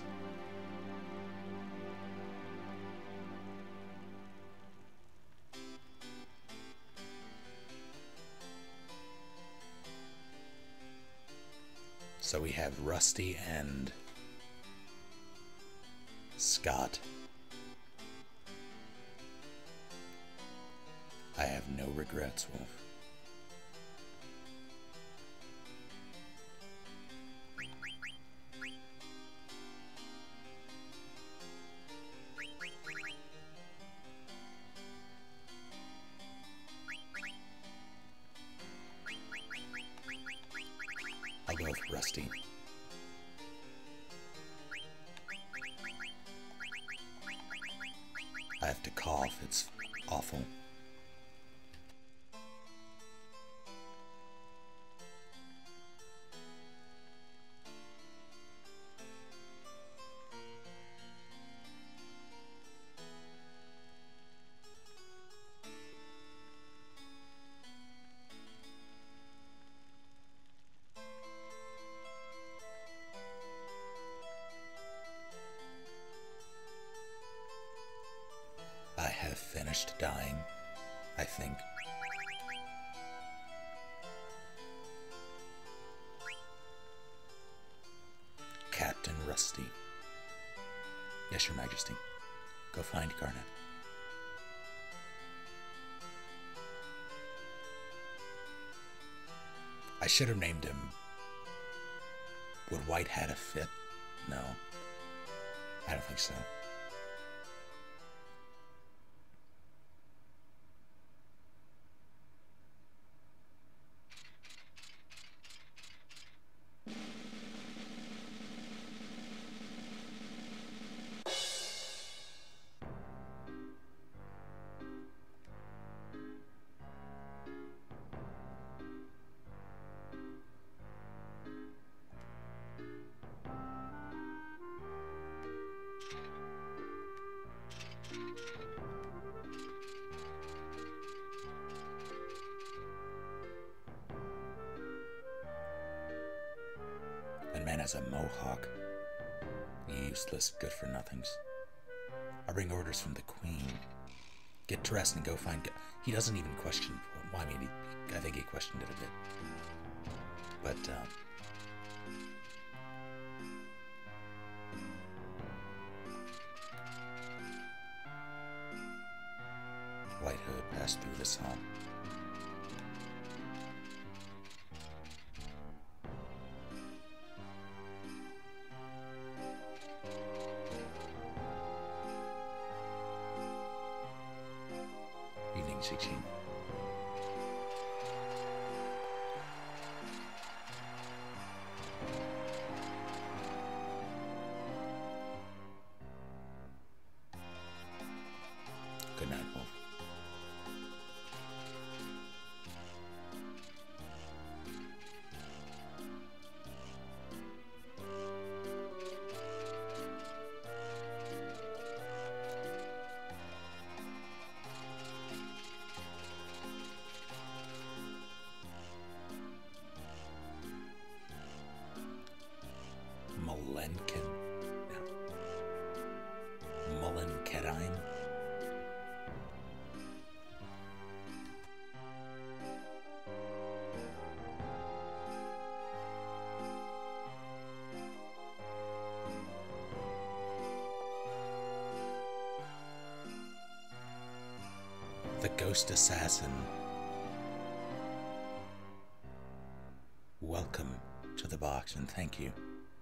So we have Rusty and Scott. I have no regrets, Wolf. I'll go with Rusty. I have to cough, it's awful. I have finished dying, I think. Captain Rusty. Yes, Your Majesty. Go find Garnet. I should have named him. Would White Hat have fit? No. I don't think so. And man has a mohawk. Useless, good for nothings. I'll bring orders from the Queen. Get dressed and go find... He doesn't even question... Well, I mean, I think he questioned it a bit. But White Hood passed through this home. Evening 16. Good night, Wolf. Mullenkedine. The Ghost Assassin. Welcome to the box and thank you.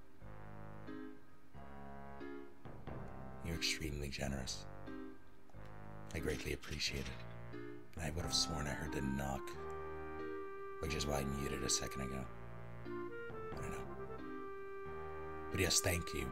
You're extremely generous. I greatly appreciate it. I would have sworn I heard a knock, which is why I muted a second ago. I don't know. But yes, thank you.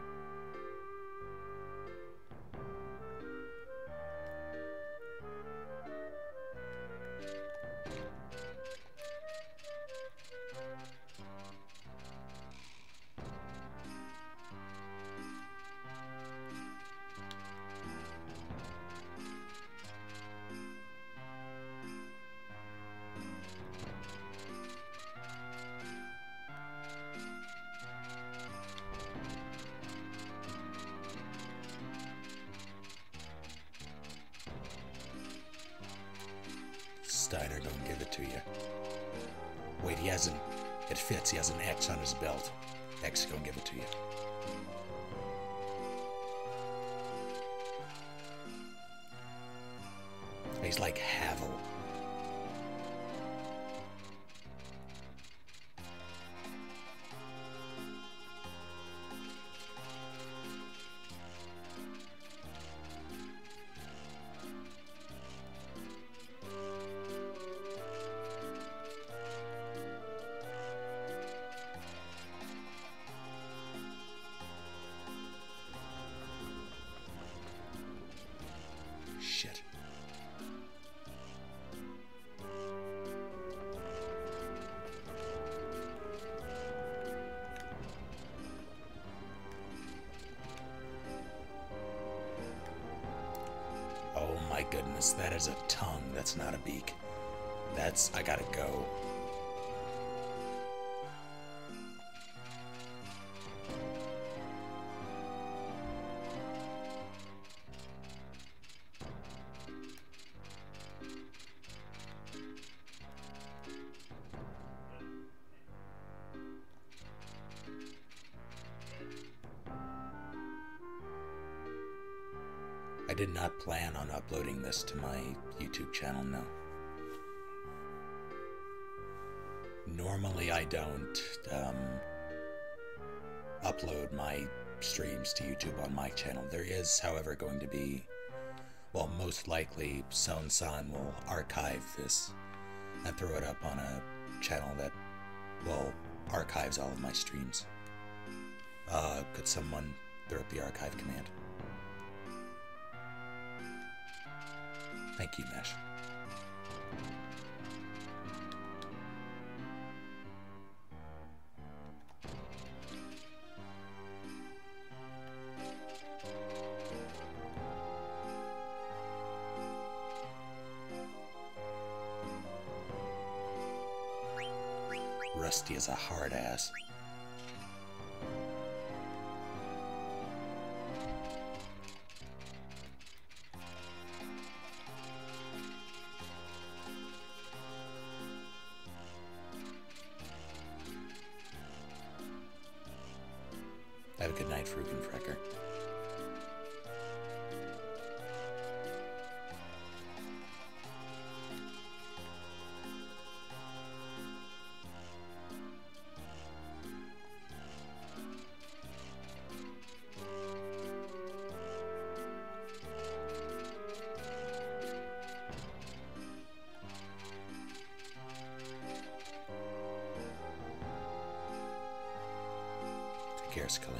Steiner don't give it to you. Wait, he hasn't. It fits. He has an X on his belt. X gonna give it to you. He's like Havel. Shit. Oh my goodness, that is a tongue. That's not a beak. I gotta go. I did not plan on uploading this to my YouTube channel, no. Normally I don't upload my streams to YouTube on my channel. There is, however, going to be, well, most likely Son will archive this and throw it up on a channel that, well, archives all of my streams. Could someone throw up the archive command? Thank you, Mesh. Rusty is a hard ass. night, Frugenfrecker. Take care, Scully.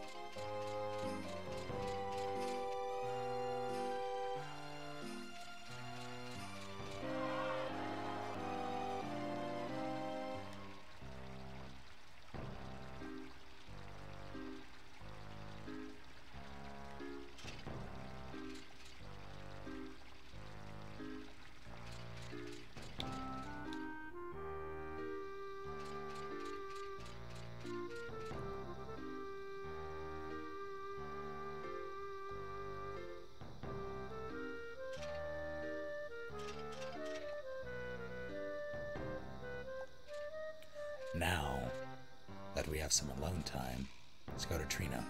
Now that we have some alone time, let's go to Trino.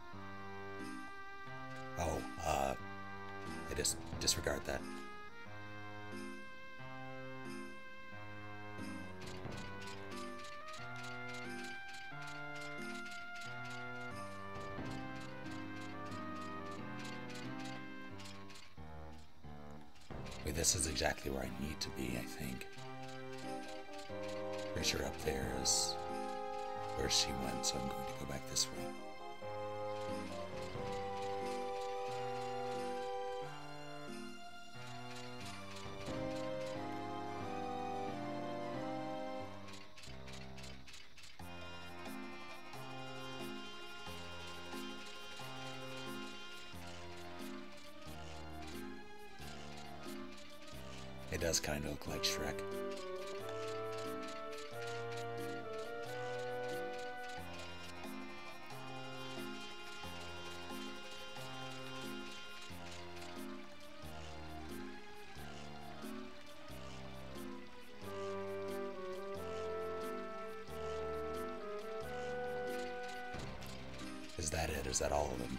Oh, I just disregard that. Wait, this is exactly where I need to be, I think. Pretty sure up there is where she went, so I'm going to go back this way. It does kind of look like Shrek. Is that it? Is that all of them?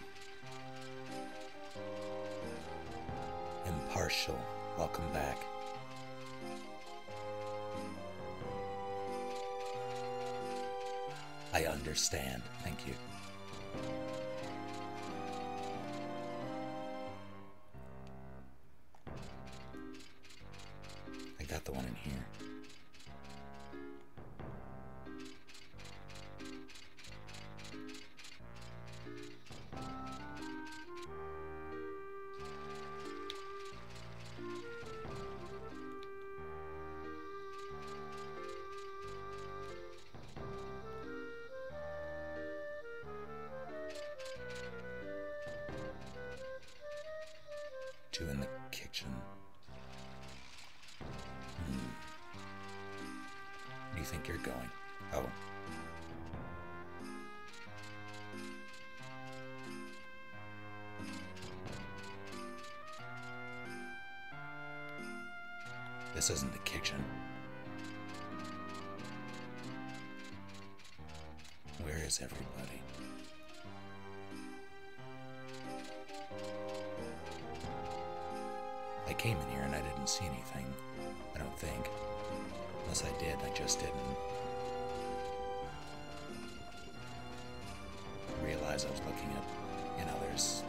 Impartial. Welcome back. I understand. Thank you. I got the one in here. Two in the kitchen. Where do you think you're going? Oh. This isn't the kitchen. Where is everybody? I came in here and I didn't see anything. I don't think. Unless I did, I just didn't realize I was looking at, there's...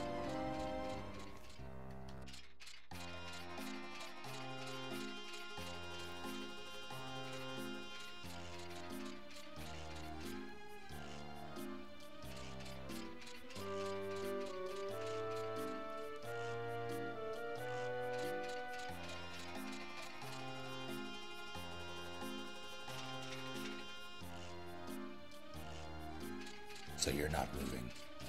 So you're not moving.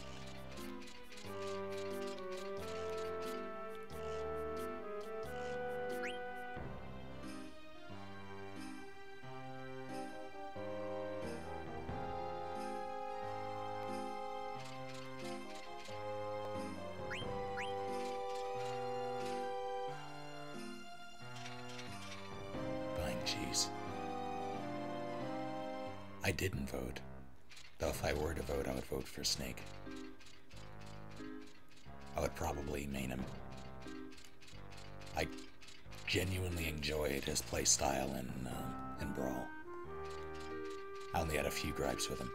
Fine, jeez. I didn't vote. Though if I were to vote, I would vote for Snake. would probably main him. I genuinely enjoyed his playstyle in Brawl. I only had a few gripes with him.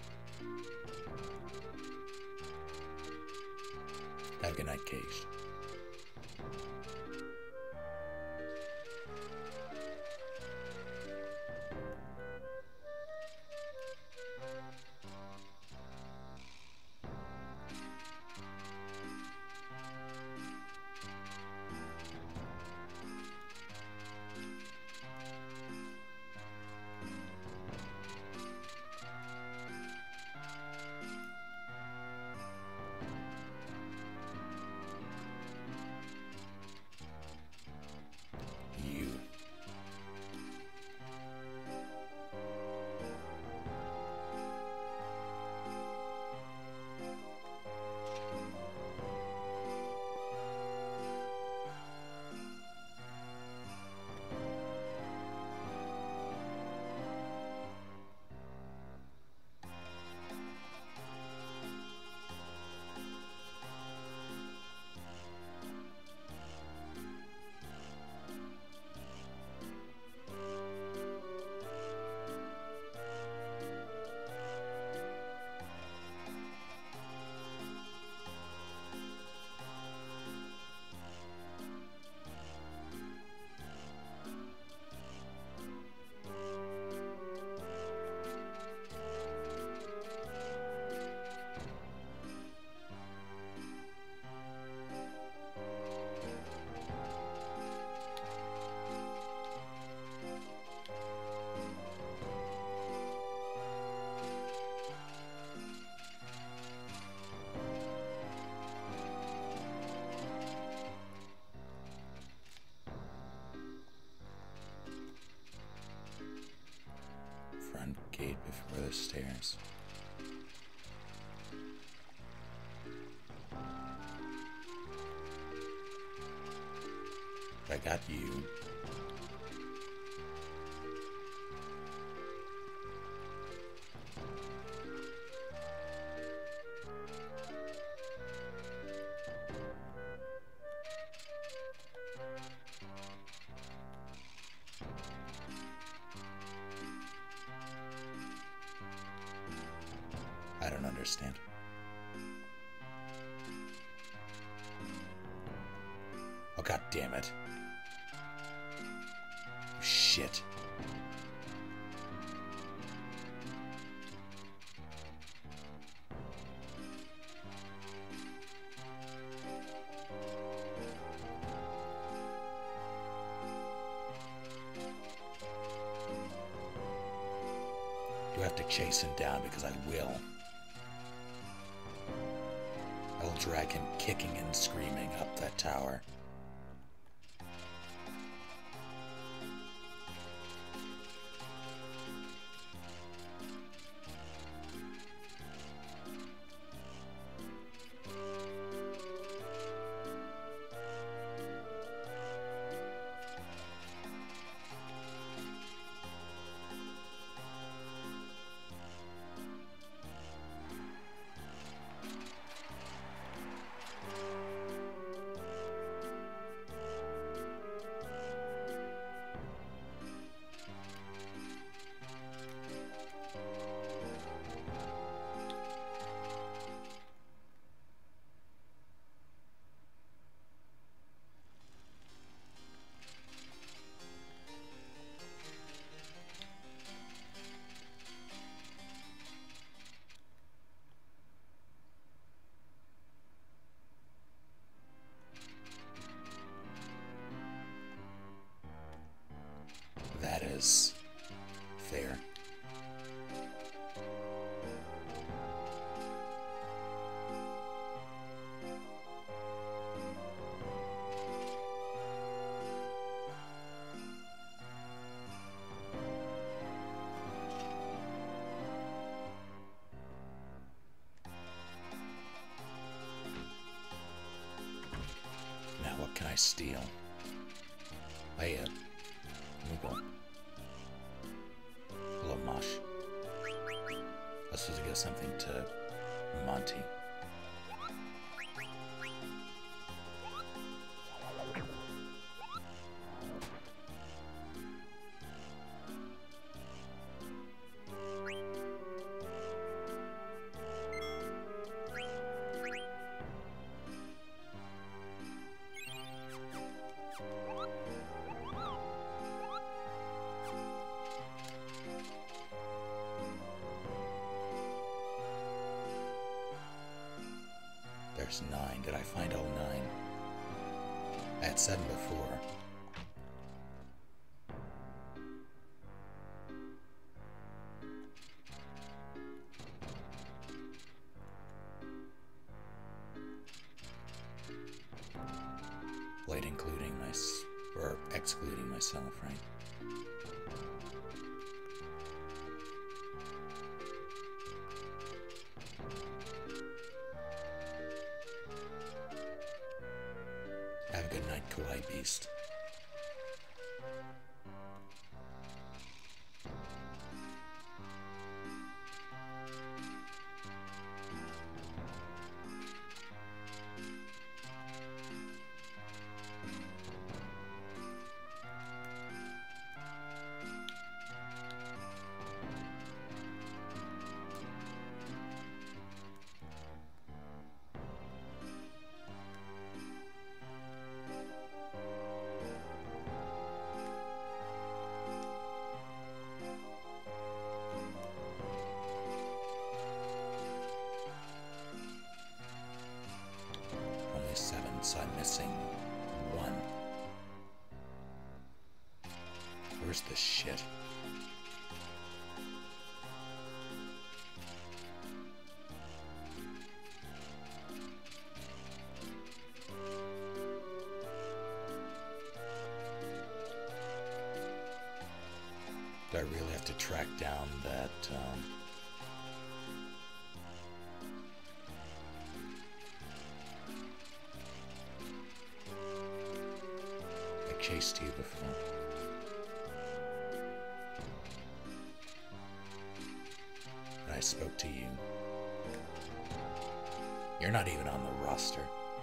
Have a good night, Cage. Gate before the stairs. I got you. I don't understand. Oh, god damn it. Shit. Do I have to chase him down? Because I will. I will drag him kicking and screaming up that tower. That is fair. Now what can I steal? I Moogle. Hello, Mosh. I was supposed to get something to Monty. find all 9. I had 7 before. Light including or excluding myself, right? Have a good night, Kawaii Beast. Only 7, so I'm missing 1. Where's the shit? Do I really have to track down that, I chased you before. And I spoke to you. You're not even on the roster.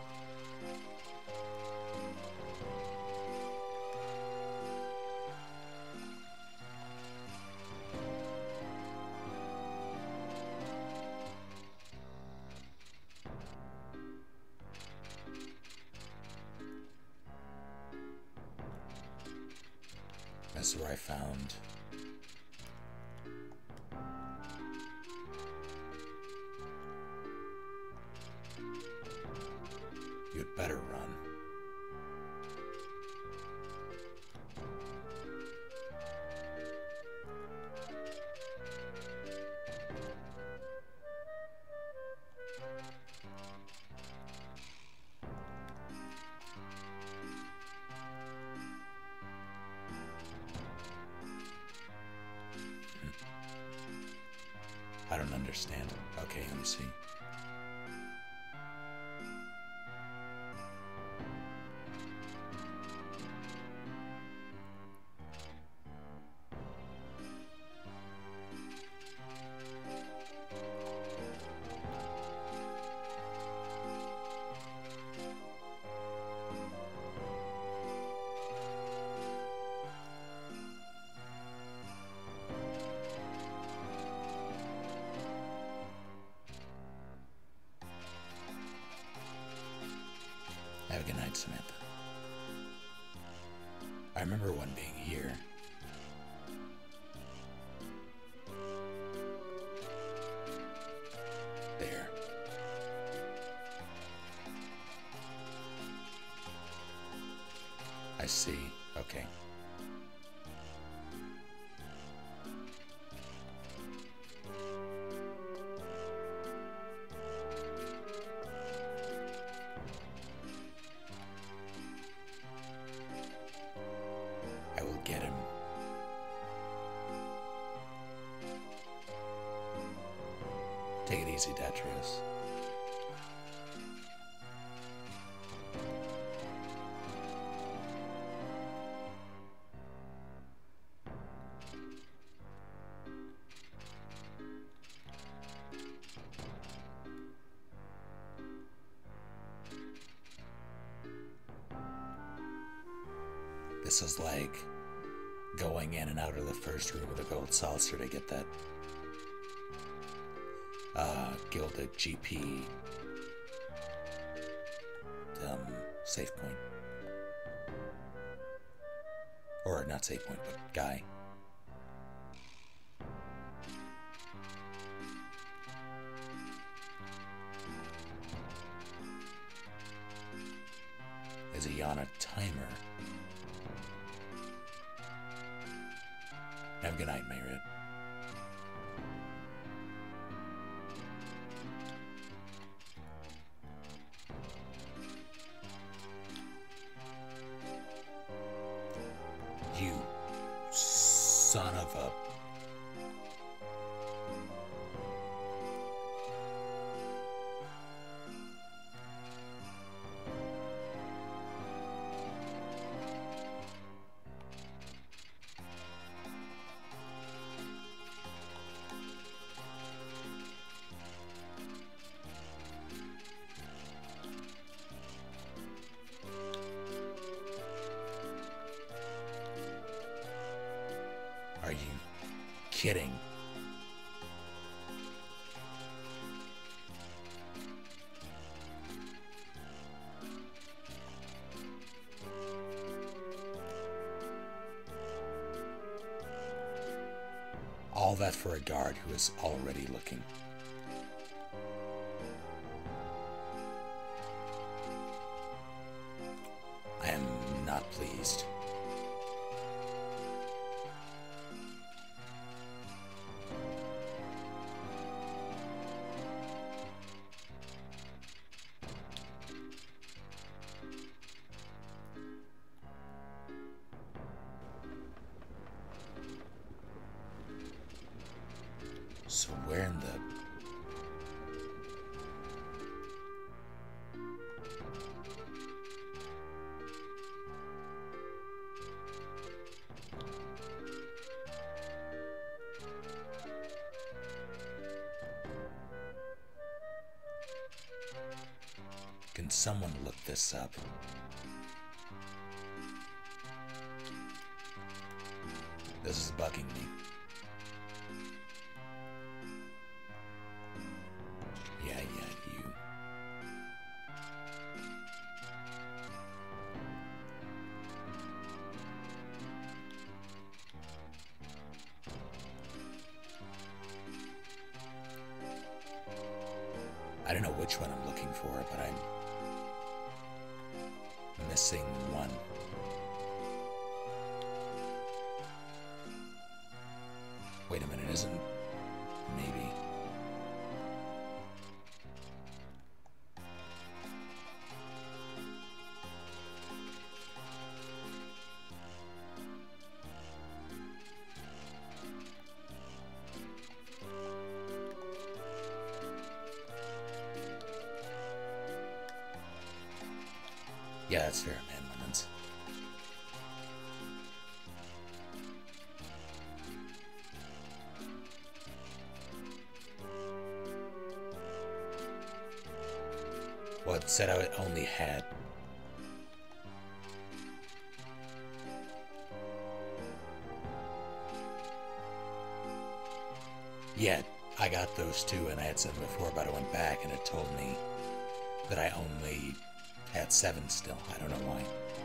That's where I found you'd better run. I don't understand. Okay, let me see. Have a good night, Samantha. I remember one being here. There. I see. Okay. I will get him. Take it easy, Detrius. This is like going in and out of the first room of the gold saucer to get that gilded GP save point. Or not save point, but guy. Is he on a timer? Have a good night, Mayrit. You son of a... Are you kidding? All that for a guard who is already looking. I am not pleased. So where in the... Can someone look this up? This is bugging me. Yeah, you. I don't know which one I'm looking for, but I'm missing one. Wait a minute, isn't... maybe... Yeah, that's fair, man, Lemons. Well, it said I only had... Yeah, I got those two, and I had 7 before, but I went back and it told me that I only had 7 still. I don't know why.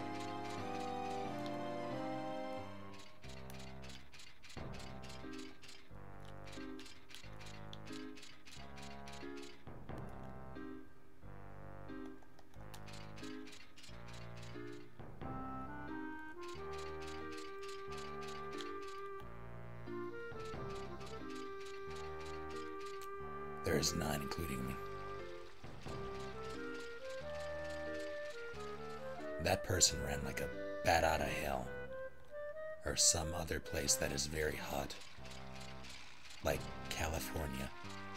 There is 9, including me. That person ran like a bat out of hell. Or some other place that is very hot. Like California.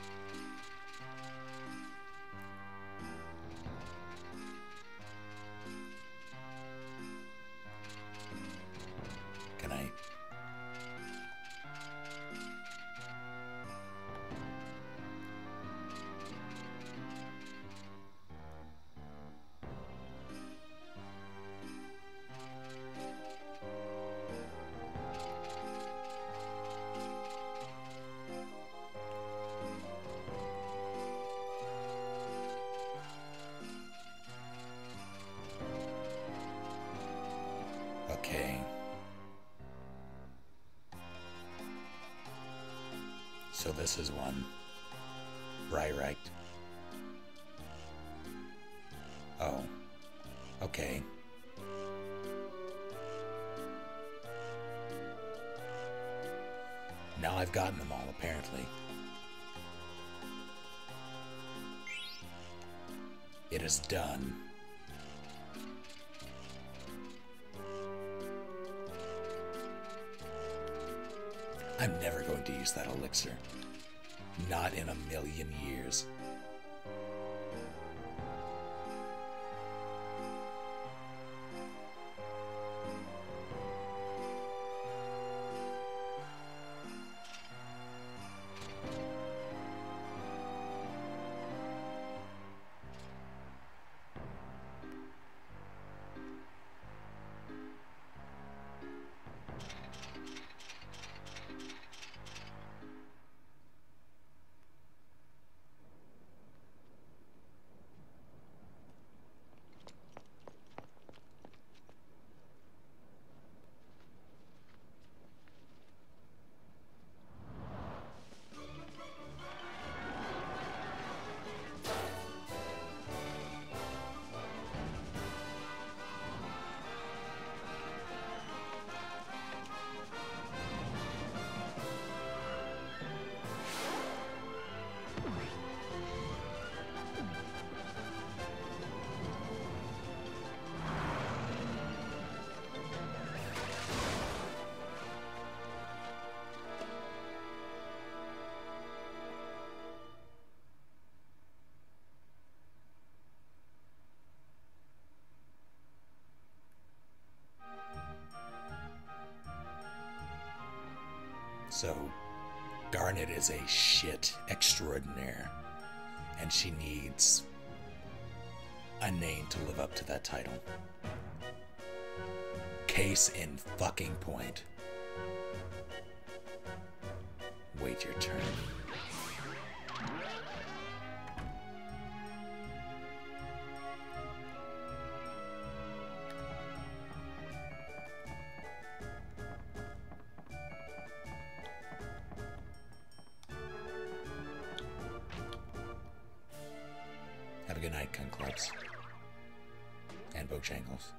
Can I... Okay. So this is one. Right. Oh. Okay. I've gotten them all, apparently. It is done. I'm never going to use that elixir. Not in a million years. So, Garnet is a shit extraordinaire, and she needs a name to live up to that title. Case in fucking point. Wait your turn. Have a good night, Cunt Clubs. And Bojangles.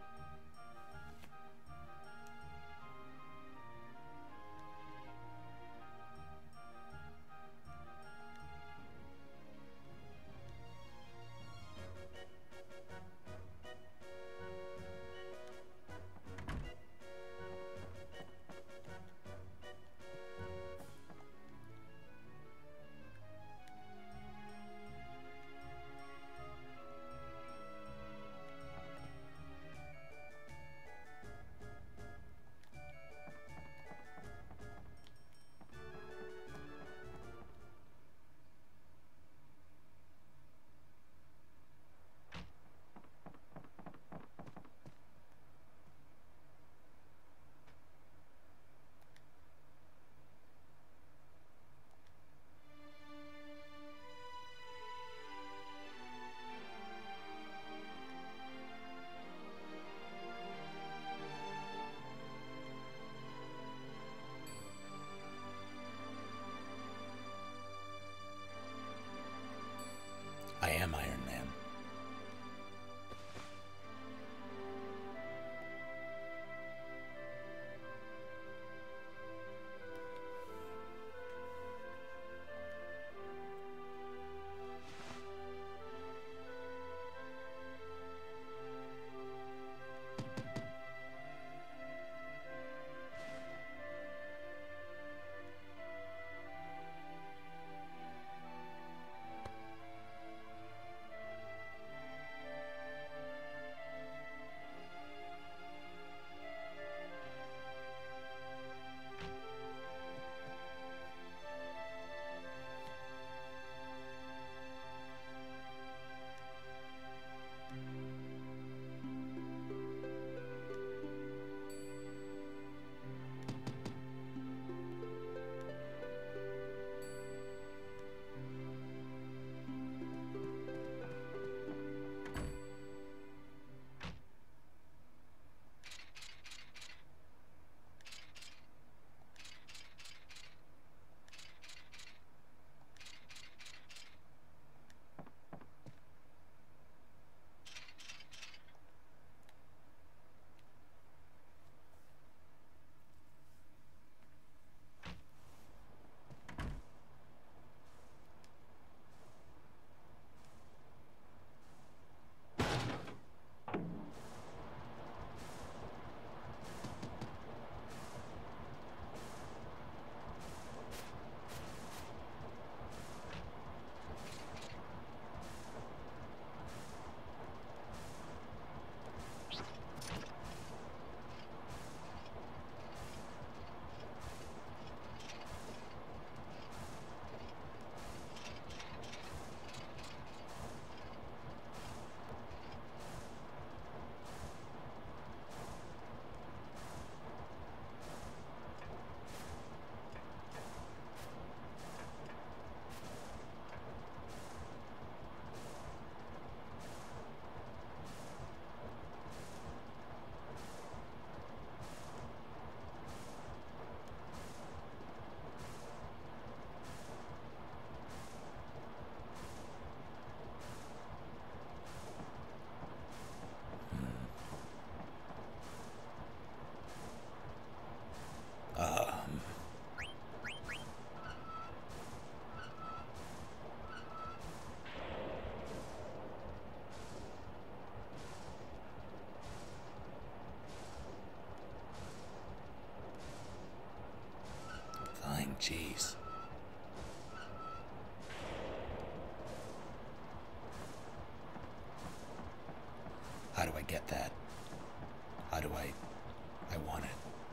Jeez. How do I get that? How do I want it.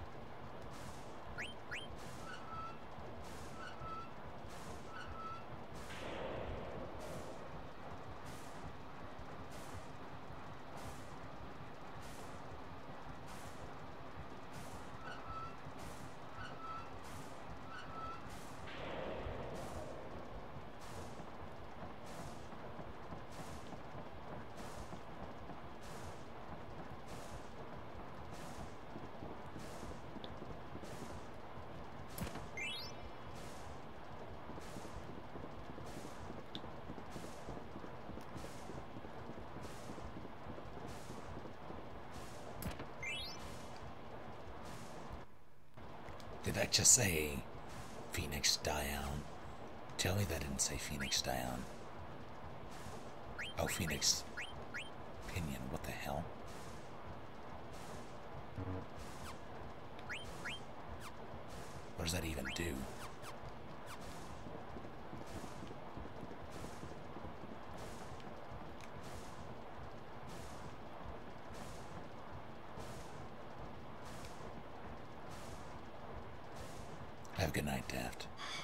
Did that just say Phoenix Dion? Tell me that didn't say Phoenix Dion. Oh, Phoenix Pinion, what the hell? What does that even do? Have a good night, Daft.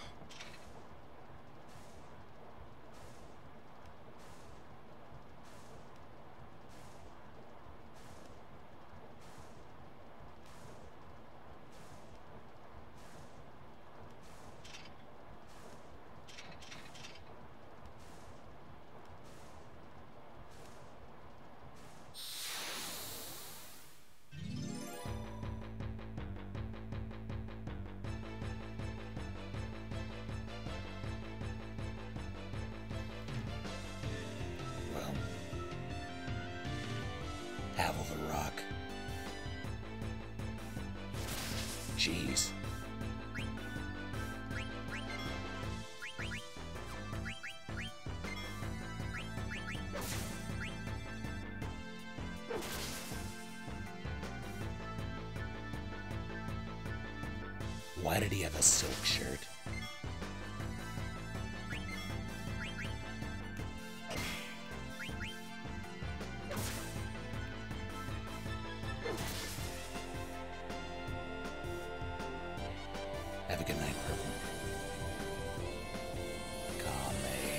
Havel the Rock. Jeez. Why did he have a silk shirt? Have a good night, Purple. Kame.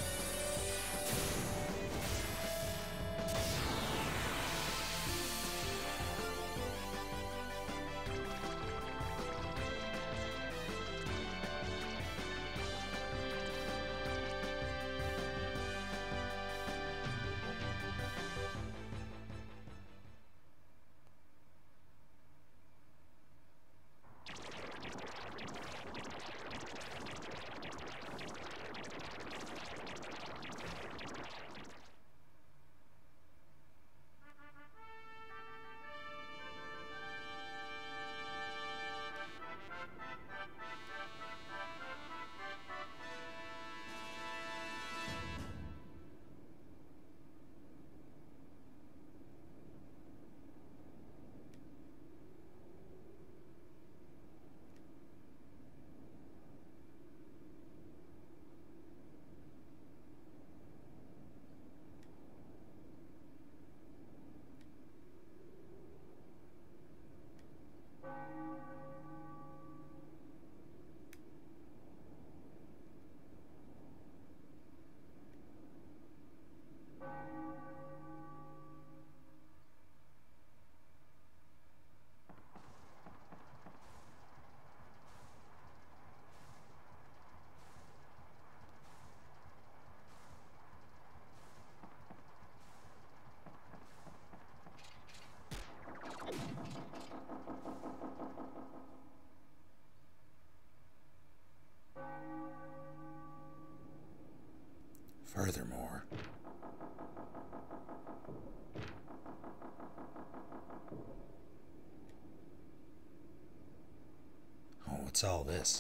Furthermore, oh, what's all this?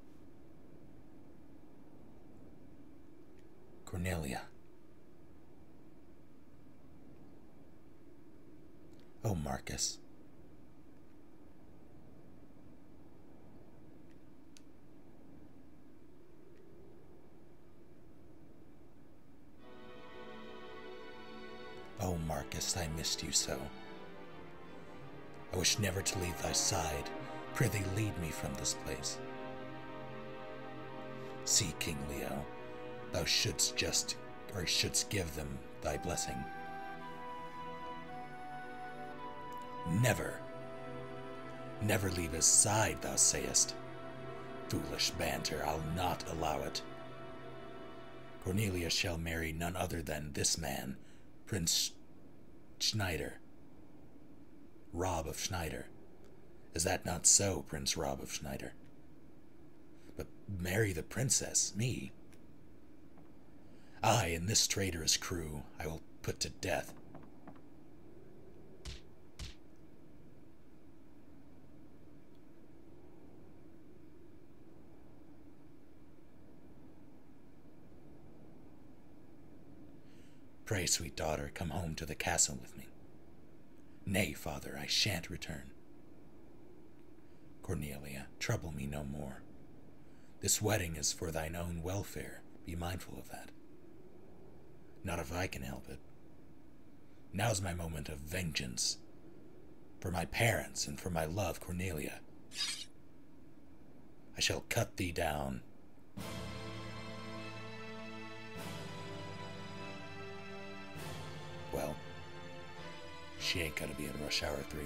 Cornelia. Oh, Marcus. Oh, Marcus, I missed you so. I wish never to leave thy side. Prithee, lead me from this place. See, King Leo, thou shouldst give them thy blessing. Never leave his side, thou sayest. Foolish banter, I'll not allow it. Cornelia shall marry none other than this man, Prince Schneider. Rob of Schneider. Is that not so, Prince Rob of Schneider? But marry the princess, me? I and this traitorous crew I will put to death. Pray, sweet daughter, come home to the castle with me. Nay, father, I shan't return. Cornelia, trouble me no more. This wedding is for thine own welfare. Be mindful of that. Not if I can help it. Now's my moment of vengeance. For my parents and for my love, Cornelia. I shall cut thee down. Well, she ain't gonna be in Rush Hour 3.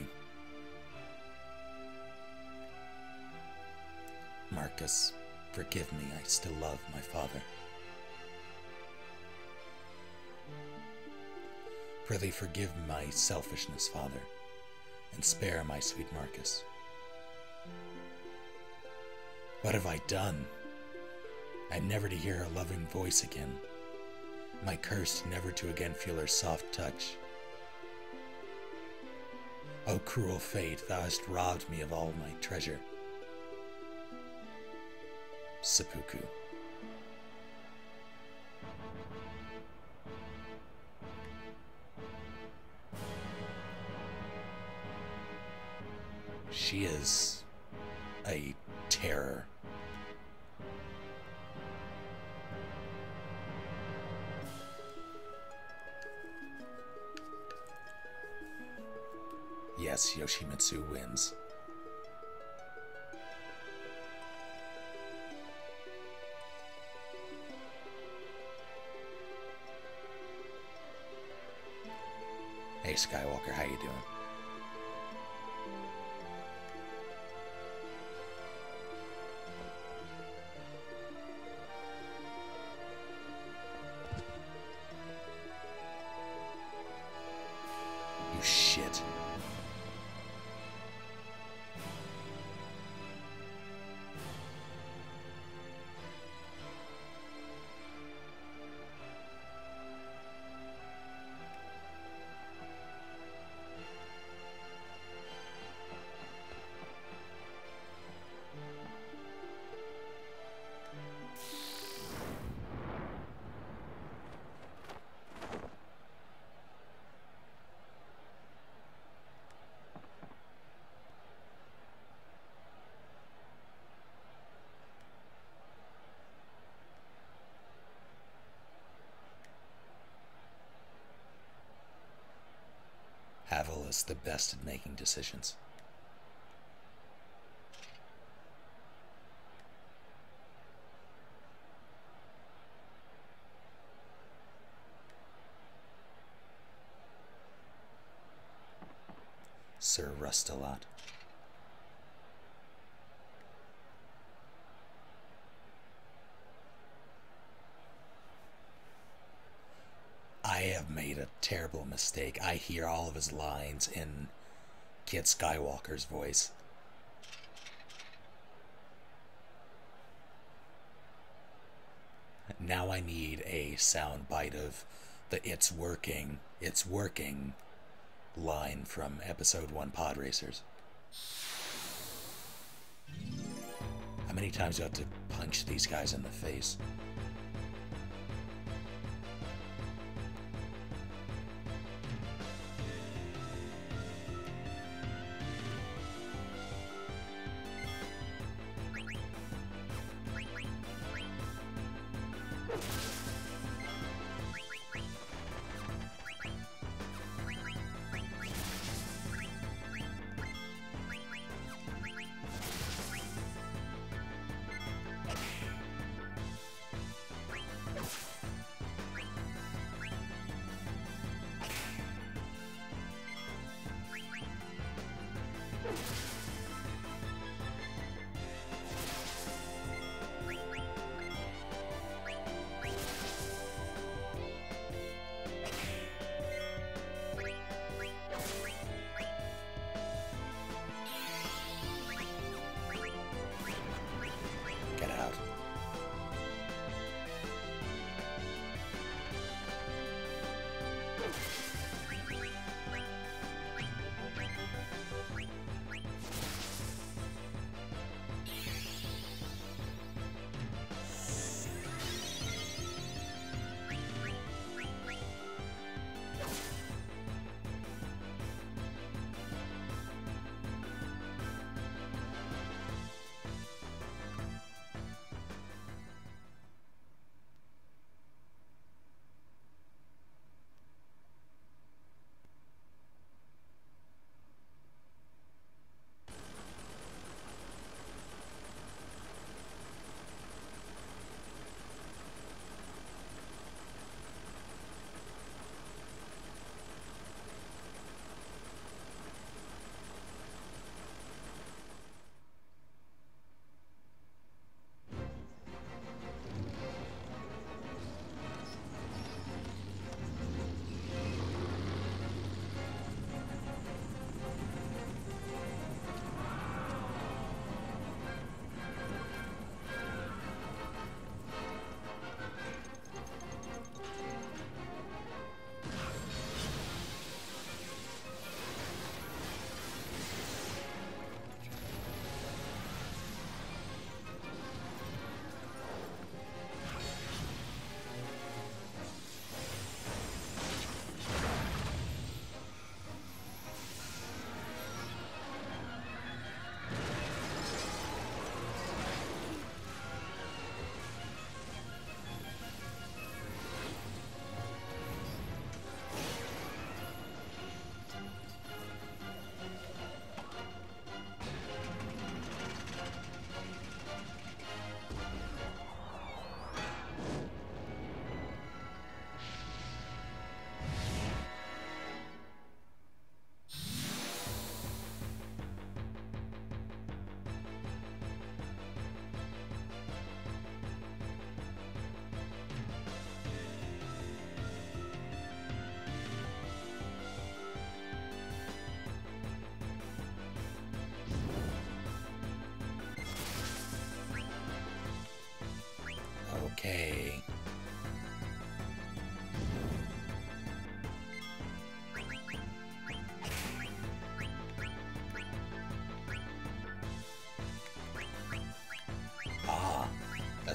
Marcus, forgive me, I still love my father. Prithee forgive my selfishness, father, and spare my sweet Marcus. What have I done? I'm never to hear her loving voice again. Am I cursed never to again feel her soft touch? O cruel fate, thou hast robbed me of all my treasure. Seppuku. She is a terror. Yes, Yoshimitsu wins. Hey Skywalker, how you doing? You shit. Havel is the best at making decisions. Sir Rustalot. I have made a terrible mistake. I hear all of his lines in Kid Skywalker's voice. Now I need a sound bite of the it's working line from episode 1 Pod Racers. How many times do I have to punch these guys in the face?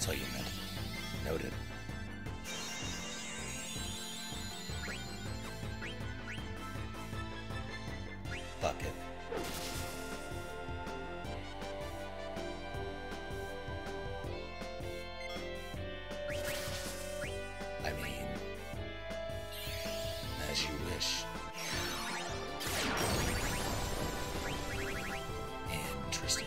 that's what you meant. Noted. Fuck it. I mean, as you wish. Interesting.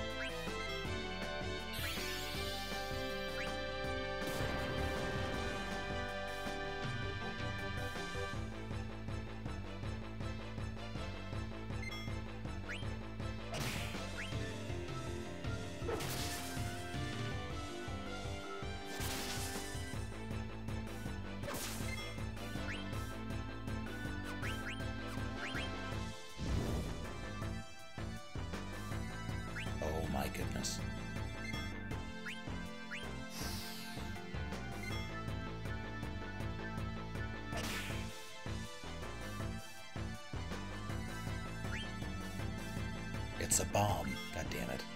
Oh my goodness. It's a bomb, god damn it.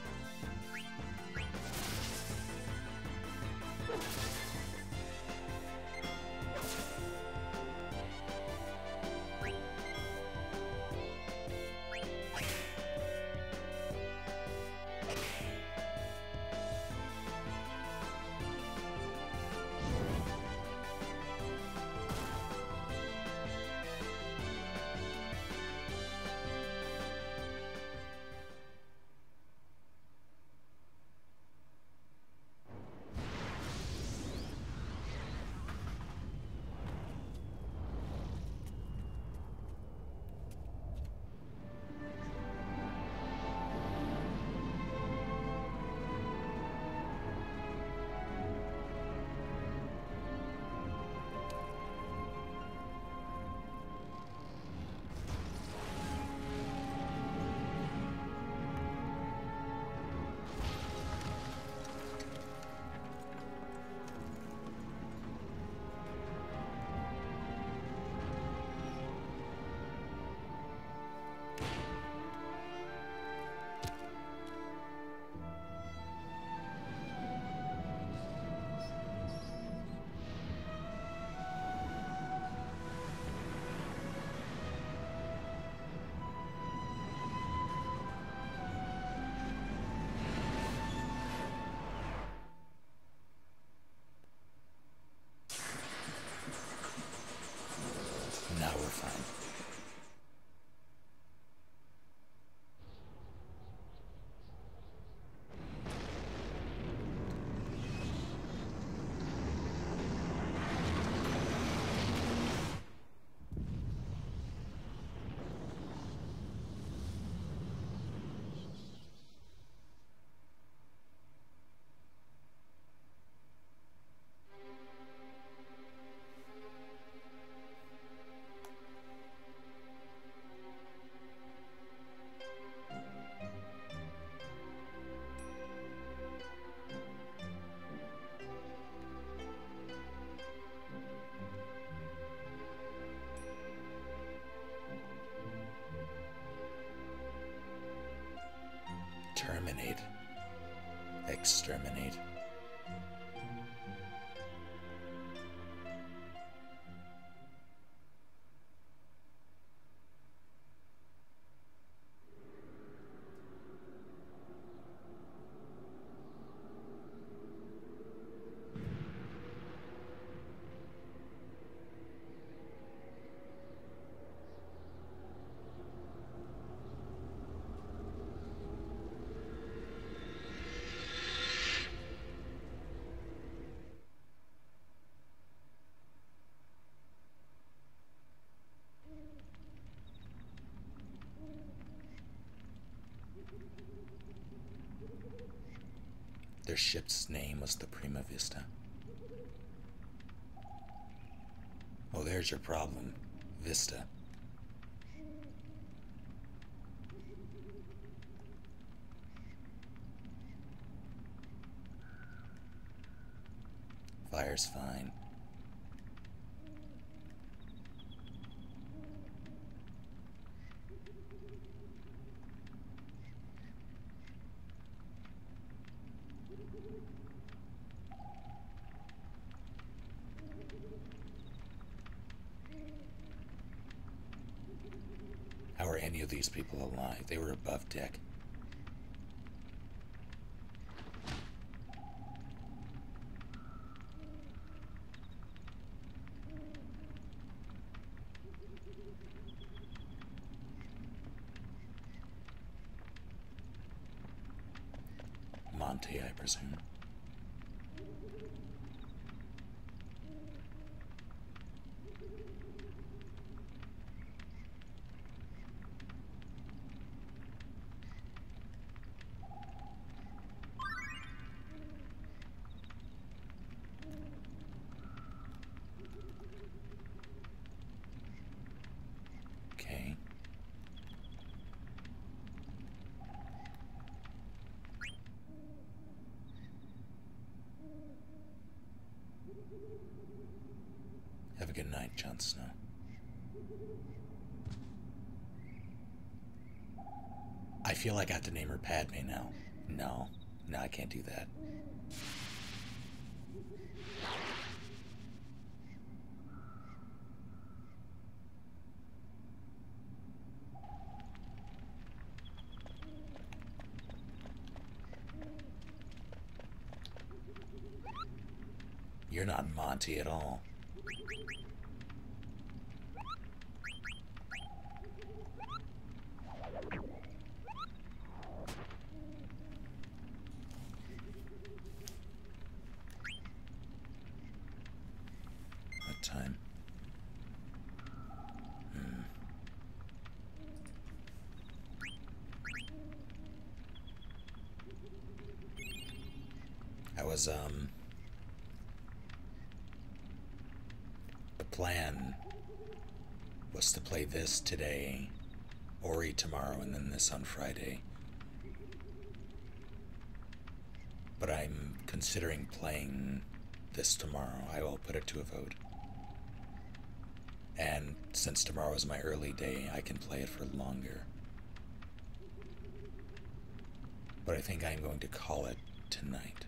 Now we're fine. Terminate. Exterminate. Their ship's name was the Prima Vista. Oh, there's your problem. Vista. Fire's fine. these people alive. They were above deck. Monty, I presume. Okay. Have a good night, Jon Snow. I feel like I have to name her Padme now. No, I can't do that. You're not Monty at all. What time? I was, the plan was to play this today, Ori tomorrow, and then this on Friday. But I'm considering playing this tomorrow. I will put it to a vote. And since tomorrow is my early day, I can play it for longer. But I think I'm going to call it tonight.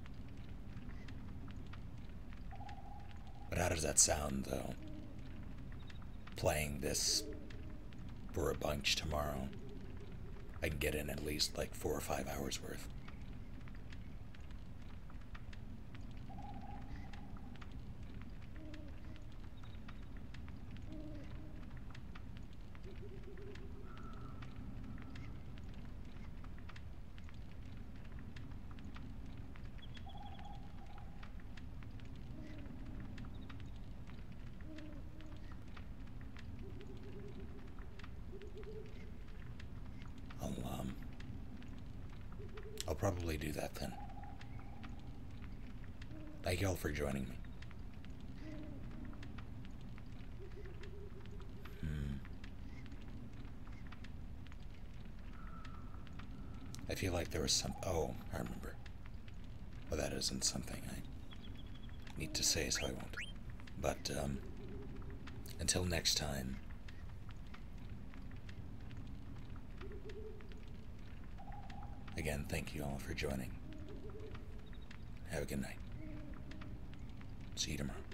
But how does that sound, though? Playing this for a bunch tomorrow. I can get in at least like 4 or 5 hours worth. I'll probably do that then. Thank you all for joining me. I feel like there was some... Oh, I remember. Well, that isn't something I need to say, so I won't. But, until next time... Again, thank you all for joining. Have a good night. See you tomorrow.